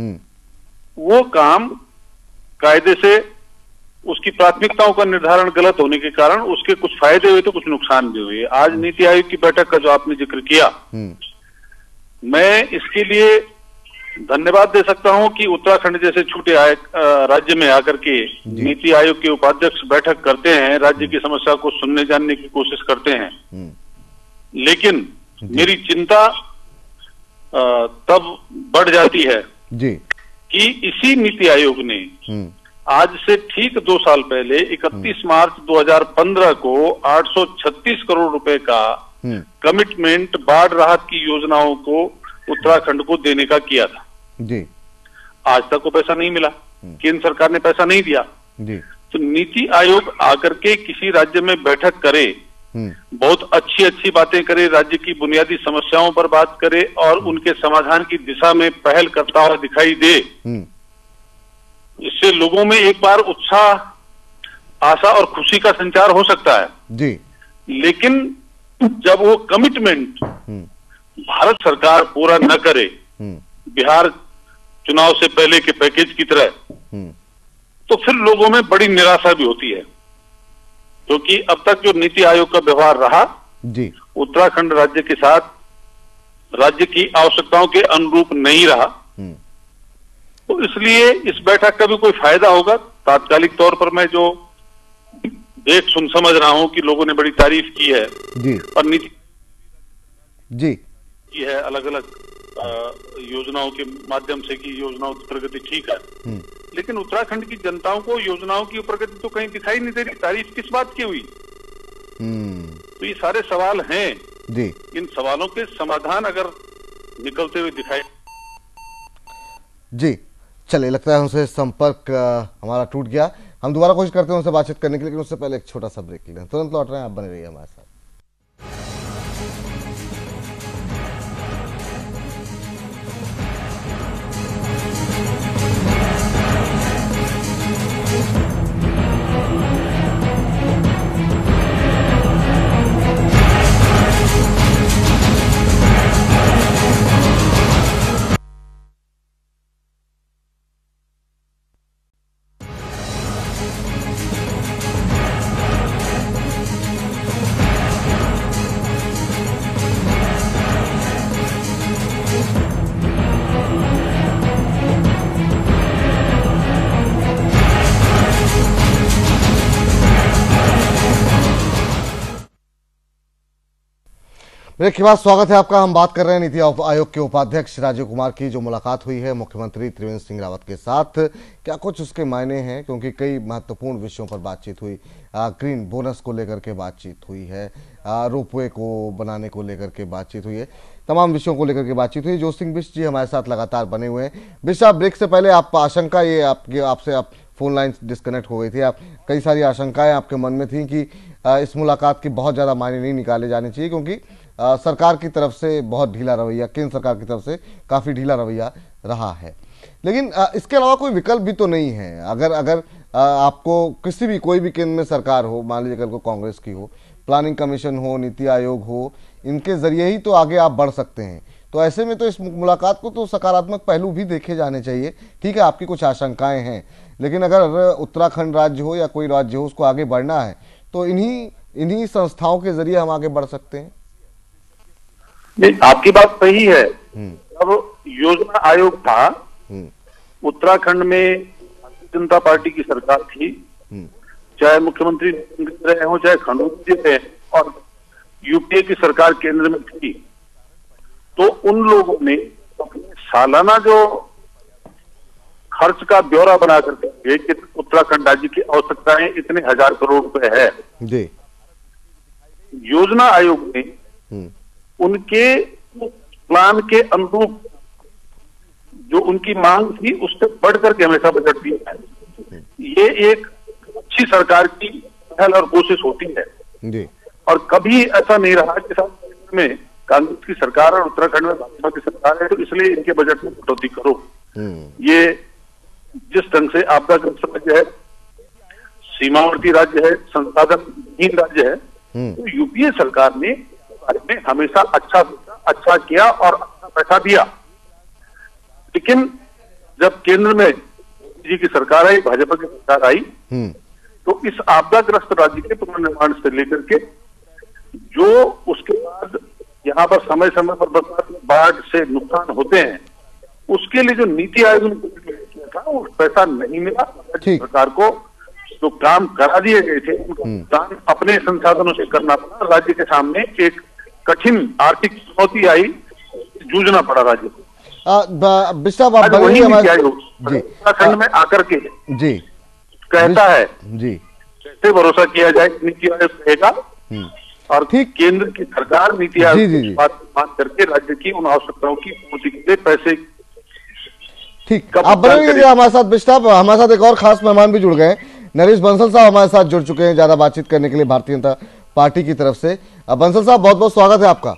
वो काम कायदे से उसकी प्राथमिकताओं का निर्धारण गलत होने के कारण उसके कुछ फायदे हुए तो कुछ नुकसान भी हुए। आज नीति आयोग की बैठक का जो आपने जिक्र किया, मैं इसके लिए धन्यवाद दे सकता हूं कि उत्तराखंड जैसे छोटे आय राज्य में आकर के नीति आयोग के उपाध्यक्ष बैठक करते हैं, राज्य की समस्या को सुनने जानने की कोशिश करते हैं। लेकिन मेरी चिंता तब बढ़ जाती है जी कि इसी नीति आयोग ने आज से ठीक दो साल पहले इकतीस मार्च दो हज़ार पंद्रह को आठ सौ छत्तीस करोड़ रुपए का कमिटमेंट बाढ़ राहत की योजनाओं को उत्तराखंड को देने का किया था जी। आज तक को पैसा नहीं मिला, केंद्र सरकार ने पैसा नहीं दिया जी। तो नीति आयोग आकर के किसी राज्य में बैठक करे, बहुत अच्छी अच्छी बातें करे, राज्य की बुनियादी समस्याओं पर बात करे और उनके समाधान की दिशा में पहल करता हुआ दिखाई दे। इससे लोगों में एक बार उत्साह, आशा और खुशी का संचार हो सकता है जी। लेकिन जब वो कमिटमेंट भारत सरकार पूरा न करे, बिहार चुनाव से पहले के पैकेज की तरह, तो फिर लोगों में बड़ी निराशा भी होती है, क्योंकि अब तक जो नीति आयोग का व्यवहार रहा जी, उत्तराखंड राज्य के साथ राज्य की आवश्यकताओं के अनुरूप नहीं रहा। तो इसलिए इस बैठक का भी कोई फायदा होगा। तात्कालिक तौर पर मैं जो देख सुन समझ रहा हूं कि लोगों ने बड़ी तारीफ की है जी, और नीति जी की है अलग अलग योजनाओं के माध्यम से कि योजनाओं की प्रगति ठीक है, लेकिन उत्तराखंड की जनताओं को योजनाओं की प्रगति तो कहीं दिखाई नहीं दे रही। तारीफ किस बात की हुई? तो ये सारे सवाल हैं जी। इन सवालों के समाधान अगर निकलते हुए दिखाई जी। चलिए, लगता है उनसे संपर्क हमारा टूट गया। हम दोबारा कोशिश करते हैं उनसे बातचीत करने के लिए, लेकिन उससे पहले एक छोटा सा ब्रेक लें। तुरंत लौट रहे हैं, आप बने रहिए हमारे साथ। ब्रेक के बाद स्वागत है आपका। हम बात कर रहे हैं नीति आयोग के उपाध्यक्ष राजीव कुमार की जो मुलाकात हुई है मुख्यमंत्री त्रिवेंद्र सिंह रावत के साथ, क्या कुछ उसके मायने हैं, क्योंकि कई महत्वपूर्ण विषयों पर बातचीत हुई। आ, ग्रीन बोनस को लेकर के बातचीत हुई है, रोपवे को बनाने को लेकर के बातचीत हुई है, तमाम विषयों को लेकर के बातचीत हुई। जोत सिंह बिष्ट जी हमारे साथ लगातार बने हुए हैं। बिष्ट साहब, ब्रेक से पहले आप आशंका ये आपके आपसे आप फोन लाइन डिस्कनेक्ट हो गई थी, आप कई सारी आशंकाएं आपके मन में थी कि आ, इस मुलाकात की बहुत ज़्यादा मायने नहीं निकाले जाने चाहिए, क्योंकि आ, सरकार की तरफ से बहुत ढीला रवैया, केंद्र सरकार की तरफ से काफ़ी ढीला रवैया रहा है। लेकिन आ, इसके अलावा कोई विकल्प भी तो नहीं है। अगर अगर आ, आपको किसी भी कोई भी केंद्र में सरकार हो, मान लीजिए अगर को कांग्रेस की हो, प्लानिंग कमीशन हो, नीति आयोग हो, इनके जरिए ही तो आगे आप बढ़ सकते हैं। तो ऐसे में तो इस मुलाकात को तो सकारात्मक पहलू भी देखे जाने चाहिए। ठीक है, आपकी कुछ आशंकाएं हैं, लेकिन अगर उत्तराखंड राज्य हो या कोई राज्य हो, उसको आगे बढ़ना है तो इन्हीं इन्हीं संस्थाओं के जरिए हम आगे बढ़ सकते हैं। नहीं, आपकी बात सही है। जब योजना आयोग था, उत्तराखंड में भारतीय जनता पार्टी की सरकार थी, चाहे मुख्यमंत्री रहे हो चाहे खंडूरी जी रहे, और यूपीए की सरकार केंद्र में थी, तो उन लोगों ने अपने सालाना जो खर्च का ब्यौरा बना करके कि उत्तराखंड राज्य की आवश्यकताएं इतने हजार करोड़ रुपए है जी, योजना आयोग ने उनके प्लान के अनुरूप जो उनकी मांग थी उससे बढ़ करके हमेशा बजट दिया है। ये एक अच्छी सरकार की पहल और कोशिश होती है जी। और कभी ऐसा नहीं रहा कि केंद्र में कांग्रेस की सरकार और उत्तराखंड में भाजपा की सरकार है तो इसलिए इनके बजट में कटौती करो। ये जिस ढंग से आपदाग्रस्त राज्य है, सीमावर्ती राज्य है, संसाधनहीन राज्य है, तो यूपीए सरकार ने बारे में हमेशा अच्छा अच्छा किया और अच्छा पैसा दिया। लेकिन जब केंद्र में जी की सरकार आई, भाजपा की सरकार आई, तो इस आपदाग्रस्त राज्य के पुनर्निर्माण से लेकर के जो उसके बाद यहाँ पर समय समय पर बरसात बाढ़ से नुकसान होते हैं, उसके लिए जो नीति आयोग ने किया था वो पैसा नहीं मिला। सरकार को जो काम करा दिए गए थे उनका भुगतान अपने संसाधनों से करना पड़ा। राज्य के सामने एक कठिन आर्थिक चुनौती आई, जूझना पड़ा राज्य को। वही उत्तराखंड में आकर के जी कहता है जी कैसे भरोसा किया जाए, नीति आयोग कहेगा, और ठीक केंद्र की सरकार नीति आयोग की बात मान करके राज्य की उन आवश्यकताओं की पूर्ति के लिए पैसे। ठीक, आप बनेंगे हमारे साथ। बिष्टाप, हमारे साथ एक और खास मेहमान भी जुड़ गए, नरेश बंसल साहब हमारे साथ जुड़ चुके हैं ज्यादा बातचीत करने के लिए भारतीय जनता पार्टी की तरफ से। बंसल साहब, बहुत बहुत स्वागत है आपका।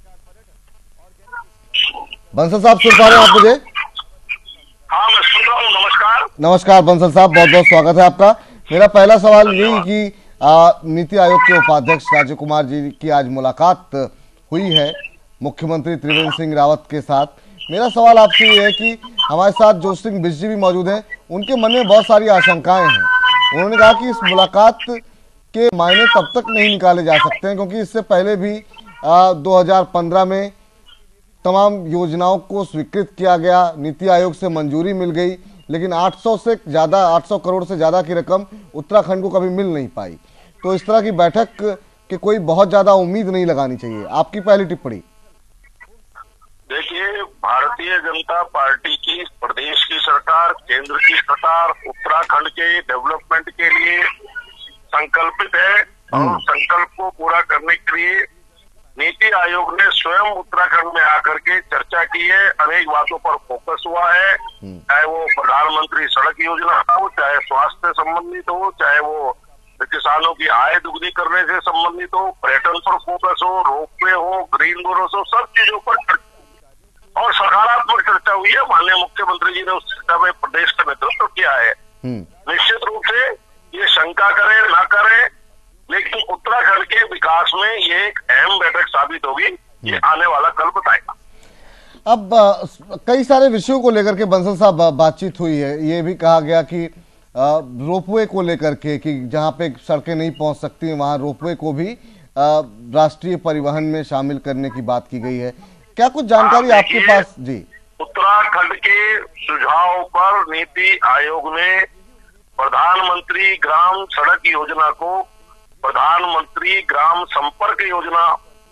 बंसल साहब, सुन पा रहे हैं आप मुझे? हाँ, मैं सुन रहा हूँ। नमस्कार। नमस्कार बंसल साहब, बहुत बहुत स्वागत है आपका। मेरा पहला सवाल यही कि आ, नीति आयोग के उपाध्यक्ष राजीव कुमार जी की आज मुलाकात हुई है मुख्यमंत्री त्रिवेंद्र सिंह रावत के साथ। मेरा सवाल आपसे ये है कि हमारे साथ जोत सिंह बिष्ट जी भी मौजूद हैं, उनके मन में बहुत सारी आशंकाएं हैं। उन्होंने कहा कि इस मुलाकात के मायने तब तक नहीं निकाले जा सकते हैं क्योंकि इससे पहले भी आ, दो हज़ार पंद्रह में तमाम योजनाओं को स्वीकृत किया गया, नीति आयोग से मंजूरी मिल गई, लेकिन आठ सौ से ज्यादा आठ सौ करोड़ से ज्यादा की रकम उत्तराखंड को कभी मिल नहीं पाई। तो इस तरह की बैठक के कोई बहुत ज्यादा उम्मीद नहीं लगानी चाहिए। आपकी पहली टिप्पणी। देखिए, भारतीय जनता पार्टी की प्रदेश की सरकार, केंद्र की सरकार उत्तराखंड के डेवलपमेंट के लिए संकल्पित है और संकल्प को पूरा करने के लिए नीति आयोग ने स्वयं उत्तराखंड में आकर के चर्चा की है। अनेक बातों पर फोकस हुआ है, चाहे वो प्रधानमंत्री सड़क योजना हो, चाहे स्वास्थ्य संबंधित हो, चाहे वो किसानों की आय दुगनी करने से संबंधित हो, पर्यटन पर फोकस हो, रोपवे हो, ग्रीन बोनस हो, सब चीजों पर और सकारात्मक चर्चा हुई है। माननीय मुख्यमंत्री जी ने उस चर्चा में प्रदेश का नेतृत्व किया है। निश्चित रूप से ये शंका करे ना करे, लेकिन उत्तराखंड के विकास में ये एक अहम बैठक साबित होगी, ये आने वाला कल बताएगा। अब कई सारे विषयों को लेकर के बंसल साहब बातचीत हुई है। ये भी कहा गया कि रोपवे को लेकर के कि जहां पे सड़कें नहीं पहुंच सकती वहां रोपवे को भी राष्ट्रीय परिवहन में शामिल करने की बात की गई है। क्या कुछ जानकारी आपके पास? जी, उत्तराखंड के सुझाव पर नीति आयोग ने प्रधानमंत्री ग्राम सड़क योजना को प्रधानमंत्री ग्राम संपर्क योजना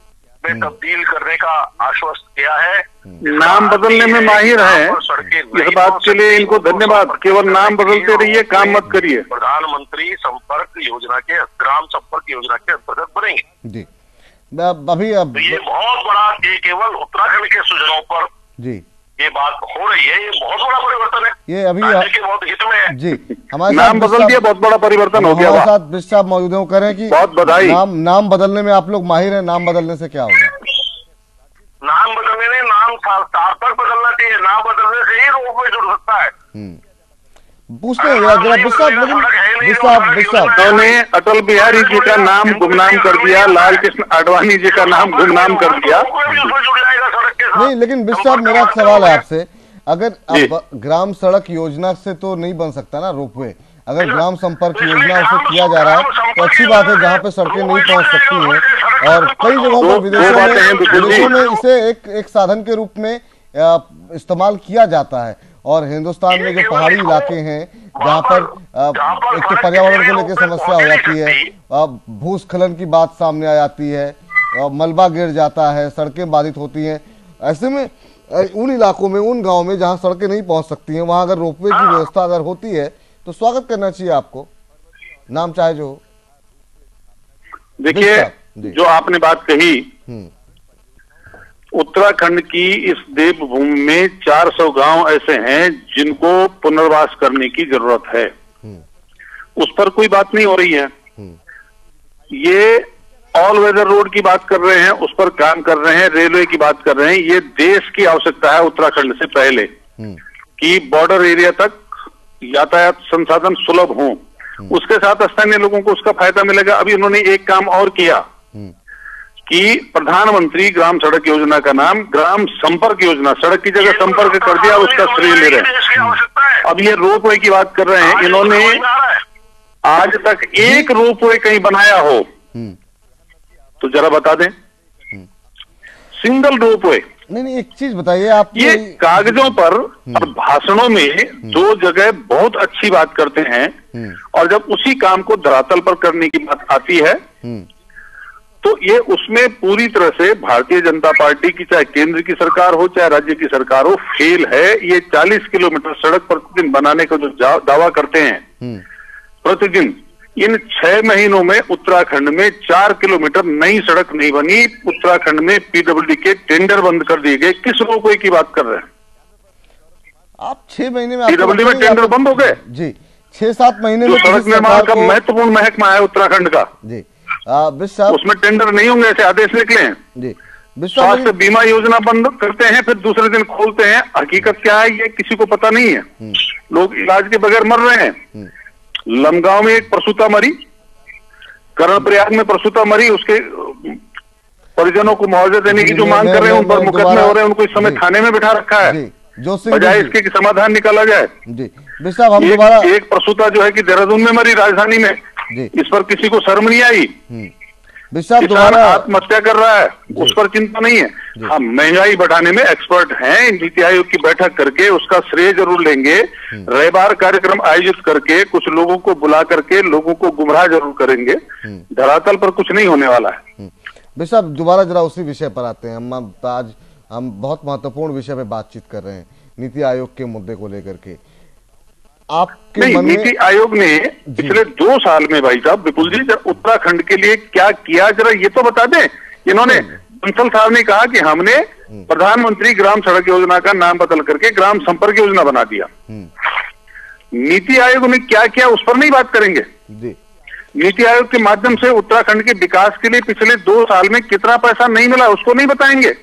में तब्दील करने का आश्वस्त किया है। नाम बदलने में माहिर है, इस बात के लिए इनको धन्यवाद। केवल नाम बदलते रहिए, काम मत करिए। प्रधानमंत्री संपर्क योजना के, ग्राम संपर्क योजना के अंतर्गत बनेंगे जी। अभी अब तो ये बहुत बड़ा, ये केवल उत्तराखंड के सुझाव पर जी ये बात हो रही है, ये बहुत बड़ा परिवर्तन है। ये अभी राज्य के बहुत हित में है। जी हमारे नाम बदल दिया, बहुत बड़ा परिवर्तन हो गया। हमारे साथ बिष्ट साहब मौजूद हैं, वो कह रहे हैं कि बहुत बधाई। नाम नाम बदलने में आप लोग माहिर हैं, नाम बदलने से क्या होगा? नाम बदलने में नाम सार्थक बदलना चाहिए, नाम बदलने से ही रोप वे जुड़ सकता है। पूछते हैं जरा जरा बिष्ट साहब, लेकिन बिष्ट साहब बिष्ट साहब उन्होंने अटल बिहारी जी का नाम गुमनाम कर दिया, लाल कृष्ण आडवाणी जी का नाम गुमनाम कर दिया। नहीं, लेकिन बिष्ट साहब मेरा एक सवाल है आपसे, अगर अब ग्राम सड़क योजना से तो नहीं बन सकता ना रोपवे, अगर ग्राम संपर्क योजना से किया जा रहा है तो अच्छी बात है, जहाँ पे सड़कें नहीं पहुँच सकती हैं और कई जगहों पर विदेशों में विदेशों में इसे एक एक साधन के रूप में इस्तेमाल किया जाता है। और हिंदुस्तान में जो पहाड़ी इलाके हैं जहाँ पर एक तो पर्यावरण को लेकर समस्या हो जाती है, भूस्खलन की बात सामने आ जाती है, मलबा गिर जाता है, सड़कें बाधित होती हैं, ऐसे में उन इलाकों में, उन गांवों में जहां सड़कें नहीं पहुंच सकती हैं, वहां अगर रोपवे की व्यवस्था अगर होती है तो स्वागत करना चाहिए आपको, नाम चाहे जो हो। देखिए, जो आपने बात कही, उत्तराखंड की इस देवभूमि में चार सौ गांव ऐसे हैं जिनको पुनर्वास करने की जरूरत है, उस पर कोई बात नहीं हो रही है। ये ऑल वेदर रोड की बात कर रहे हैं, उस पर काम कर रहे हैं, रेलवे की बात कर रहे हैं। ये देश की आवश्यकता है उत्तराखंड से पहले कि बॉर्डर एरिया तक यातायात संसाधन सुलभ हो, उसके साथ स्थानीय लोगों को उसका फायदा मिलेगा। अभी उन्होंने एक काम और किया कि प्रधानमंत्री ग्राम सड़क योजना का नाम ग्राम संपर्क योजना, सड़क की जगह संपर्क कर दिया, उसका श्रेय ले रहे हैं। अब ये रोपवे की बात कर रहे हैं, इन्होंने आज तक एक रोपवे कहीं बनाया हो तो जरा बता दें, सिंगल रोपवे। नहीं नहीं, एक चीज बताइए आप, ये कागजों पर और भाषणों में दो जगह बहुत अच्छी बात करते हैं और जब उसी काम को धरातल पर करने की बात आती है तो ये उसमें पूरी तरह से भारतीय जनता पार्टी की, चाहे केंद्र की सरकार हो चाहे राज्य की सरकार हो, फेल है। ये चालीस किलोमीटर सड़क प्रतिदिन बनाने का जो दावा करते हैं प्रतिदिन, इन छह महीनों में उत्तराखंड में चार किलोमीटर नई सड़क नहीं बनी। उत्तराखंड में पीडब्ल्यूडी के टेंडर बंद कर दिए गए। किस रोपवे की बात कर रहे हैं आप? छह महीने में पीडब्ल्यूडी में टेंडर बंद हो गए जी, छह सात महीने में सड़क निर्माण का महत्वपूर्ण महकमा है उत्तराखंड का जी, उसमें टेंडर नहीं होंगे, ऐसे आदेश निकले हैं जी। स्वास्थ्य बीमा योजना बंद करते हैं, फिर दूसरे दिन खोलते हैं। हकीकत क्या है ये किसी को पता नहीं है, लोग इलाज के बगैर मर रहे हैं। लमगांव में एक प्रसूता मरी, कर्णप्रयाग में प्रसूता मरी, उसके परिजनों को मुआवजा देने की जो मांग कर रहे हैं उन पर मुकदमे हो रहे हैं, उनको इस समय थाने में बिठा रखा है, बजाय इसके कि समाधान निकाला जाए। जी साहब, हम दोबारा एक प्रसूता जो है कि देहरादून में मरी, राजधानी में, इस पर किसी को शर्म नहीं आई। किसान आत्महत्या कर रहा है, उस पर चिंता नहीं है। हम महंगाई बढ़ाने में एक्सपर्ट हैं, नीति आयोग की बैठक करके उसका श्रेय जरूर लेंगे। रविवार कार्यक्रम आयोजित करके कुछ लोगों को बुला करके लोगों को गुमराह जरूर करेंगे, धरातल पर कुछ नहीं होने वाला है। साहब दोबारा जरा उसी विषय पर आते हैं। हम आज हम बहुत महत्वपूर्ण विषय पे बातचीत कर रहे हैं, नीति आयोग के मुद्दे को लेकर के। आपके नहीं, मन में नीति आयोग ने पिछले दो साल में भाई साहब विपुल जी उत्तराखंड के लिए क्या किया, जरा ये तो बता दें। इन्होंने बंसल साहब ने कहा कि हमने प्रधानमंत्री ग्राम सड़क योजना का नाम बदल करके ग्राम संपर्क योजना बना दिया। नीति आयोग ने क्या किया उस पर नहीं बात करेंगे। नीति आयोग के माध्यम से उत्तराखंड के विकास के लिए पिछले दो साल में कितना पैसा नहीं मिला उसको नहीं बताएंगे।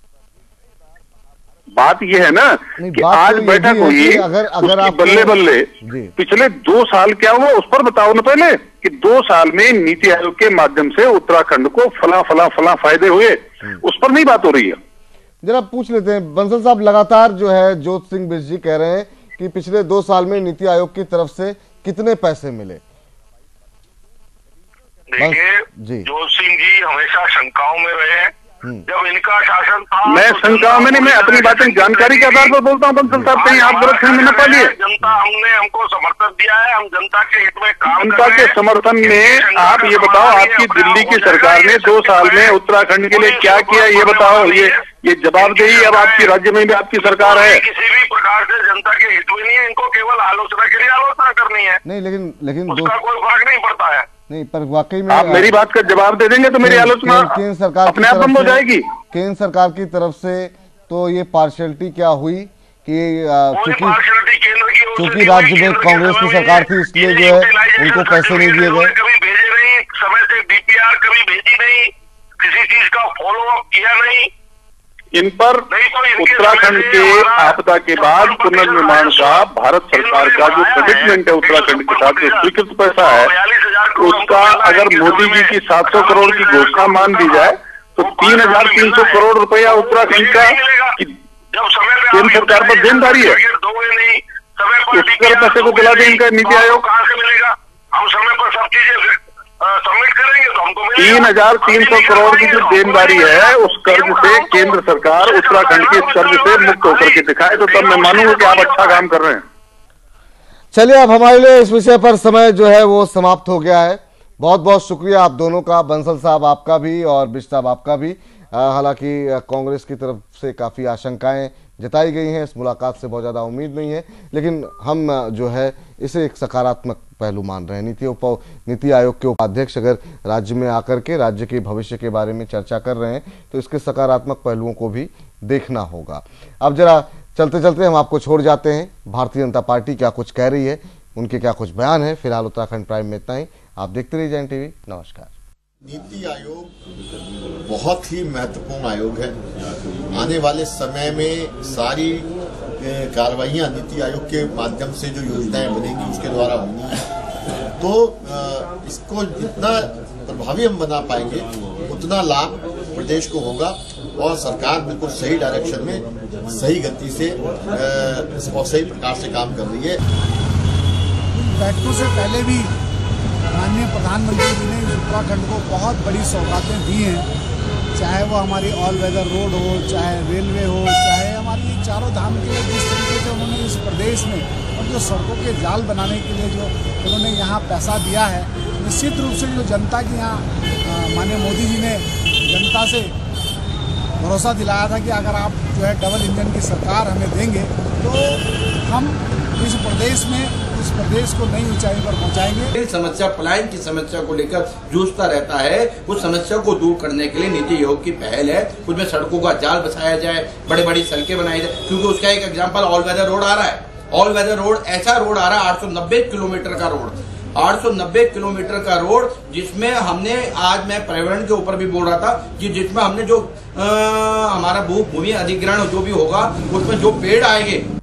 बात यह है ना कि आज तो बैठक हुई, अगर अगर आप बल्ले बल्ले पिछले दो साल क्या हुआ उस पर बताओ ना पहले, कि दो साल में नीति आयोग के माध्यम से उत्तराखंड को फला फला फला फायदे हुए, उस पर नहीं बात हो रही है। जरा पूछ लेते हैं बंसल साहब, लगातार जो है ज्योत सिंह बिष्ट जी कह रहे हैं कि पिछले दो साल में नीति आयोग की तरफ से कितने पैसे मिले। देखिए, ज्योत सिंह जी हमेशा शंकाओं में रहे हैं जब इनका शासन था। मैं शंका में नहीं, मैं अपनी बातें जानकारी के आधार पर बोलता हूँ बंसल साहब, कहीं आप गलत फहमी न पालिए। जनता हमने हमको समर्थन दिया है, हम जनता के हित में काम जनता के समर्थन में आप ये बताओ, आपकी दिल्ली की सरकार ने दो साल में उत्तराखंड के लिए क्या किया, ये बताओ। ये ये जवाबदेही अब आपकी राज्य में भी आपकी सरकार है। किसी भी प्रकार से जनता के हित में नहीं है, इनको केवल आलोचना के लिए आलोचना करनी है। नहीं, लेकिन लेकिन उसका कोई फर्क नहीं पड़ता है। नहीं, पर वाकई में आप मेरी बात का जवाब दे देंगे तो मेरी आलोचना केंद्र सरकार अपने आप बंद हो जाएगी। केंद्र सरकार की तरफ से तो ये पार्शियलिटी क्या हुई कि चूंकि चूंकि राज्य में कांग्रेस की सरकार थी, इसलिए जो है उनको पैसे नहीं दिए गए। कभी भेजे नहीं, समय से डीपीआर कभी भेजी नहीं, किसी चीज का फॉलो अप किया नहीं। इन पर उत्तराखंड के आपदा के बाद पुनर्निर्माण का भारत सरकार का जो कमिटमेंट है उत्तराखंड के साथ, जो स्वीकृत पैसा है, उसका अगर मोदी जी की सात सौ करोड़ की घोषणा मान दी जाए तो तीन हजार तीन सौ करोड़ रुपया उत्तराखंड का केंद्र सरकार पर देनदारी है। उस कर पैसे को दिला दे इनका नीति आयोग। कहाँ से मिलेगा? हम समय पर सब चीजें सबमिट करेंगे तो हमको तीन हजार तीन सौ करोड़ की जो देनदारी है, उस कर्ज से केंद्र सरकार उत्तराखंड के इस कर्ज से मुक्त होकर के दिखाए, तो तब मैं मानूंगा कि आप अच्छा काम कर रहे हैं। चलिए, अब हमारे लिए इस विषय पर समय जो है वो समाप्त हो गया है। बहुत बहुत शुक्रिया आप दोनों का, बंसल साहब आपका भी और बिष्ट साहब आपका भी। हालांकि कांग्रेस की तरफ से काफ़ी आशंकाएं जताई गई हैं, इस मुलाकात से बहुत ज़्यादा उम्मीद नहीं है, लेकिन हम जो है इसे एक सकारात्मक पहलू मान रहे हैं। नीति उप नीति आयोग के उपाध्यक्ष अगर राज्य में आकर के राज्य के भविष्य के बारे में चर्चा कर रहे हैं तो इसके सकारात्मक पहलुओं को भी देखना होगा। अब जरा चलते चलते हम आपको छोड़ जाते हैं। भारतीय जनता पार्टी क्या कुछ कह रही है, उनके क्या कुछ बयान है। फिलहाल उत्तराखंड प्राइम में इतना ही। आप देखते रहिए जैन टीवी। नमस्कार। नीति आयोग बहुत ही महत्वपूर्ण आयोग है। आने वाले समय में सारी कार्रवाइयां नीति आयोग के माध्यम से जो योजनाएं बनेंगी उसके द्वारा होंगी, तो इसको जितना प्रभावी हम बना पाएंगे उतना लाभ प्रदेश को होगा और सरकार बिल्कुल सही डायरेक्शन में सही गति से और सही प्रकार से काम कर रही है। बैठकों से पहले भी माननीय प्रधानमंत्री जी ने उत्तराखंड को बहुत बड़ी सौगातें दी हैं, चाहे वो हमारी ऑल वेदर रोड हो, चाहे रेलवे हो, चाहे हमारी चारों धाम के लिए जिस तरीके से उन्होंने इस प्रदेश में और जो सड़कों के जाल बनाने के लिए जो उन्होंने यहाँ पैसा दिया है, निश्चित रूप से जो जनता की यहाँ माननीय मोदी जी ने जनता से भरोसा दिलाया था कि अगर आप जो है डबल इंजन की सरकार हमें देंगे तो हम इस प्रदेश में इस प्रदेश को नई ऊंचाई पर पहुंचाएंगे। समस्या पलायन की समस्या को लेकर जूझता रहता है, उस समस्या को दूर करने के लिए नीति आयोग की पहल है। उसमें सड़कों का जाल बसाया जाए, बड़ी बड़ी सड़कें बनाई जाए, क्योंकि उसका एक एग्जाम्पल ऑल वेदर रोड आ रहा है। ऑल वेदर रोड ऐसा रोड आ रहा है, आठ सौ नब्बे किलोमीटर का रोड आठ सौ नब्बे किलोमीटर का रोड जिसमें हमने, आज मैं पर्यावरण के ऊपर भी बोल रहा था कि जिसमें हमने जो आ, हमारा भू भूमि अधिग्रहण जो भी होगा उसमें जो पेड़ आएंगे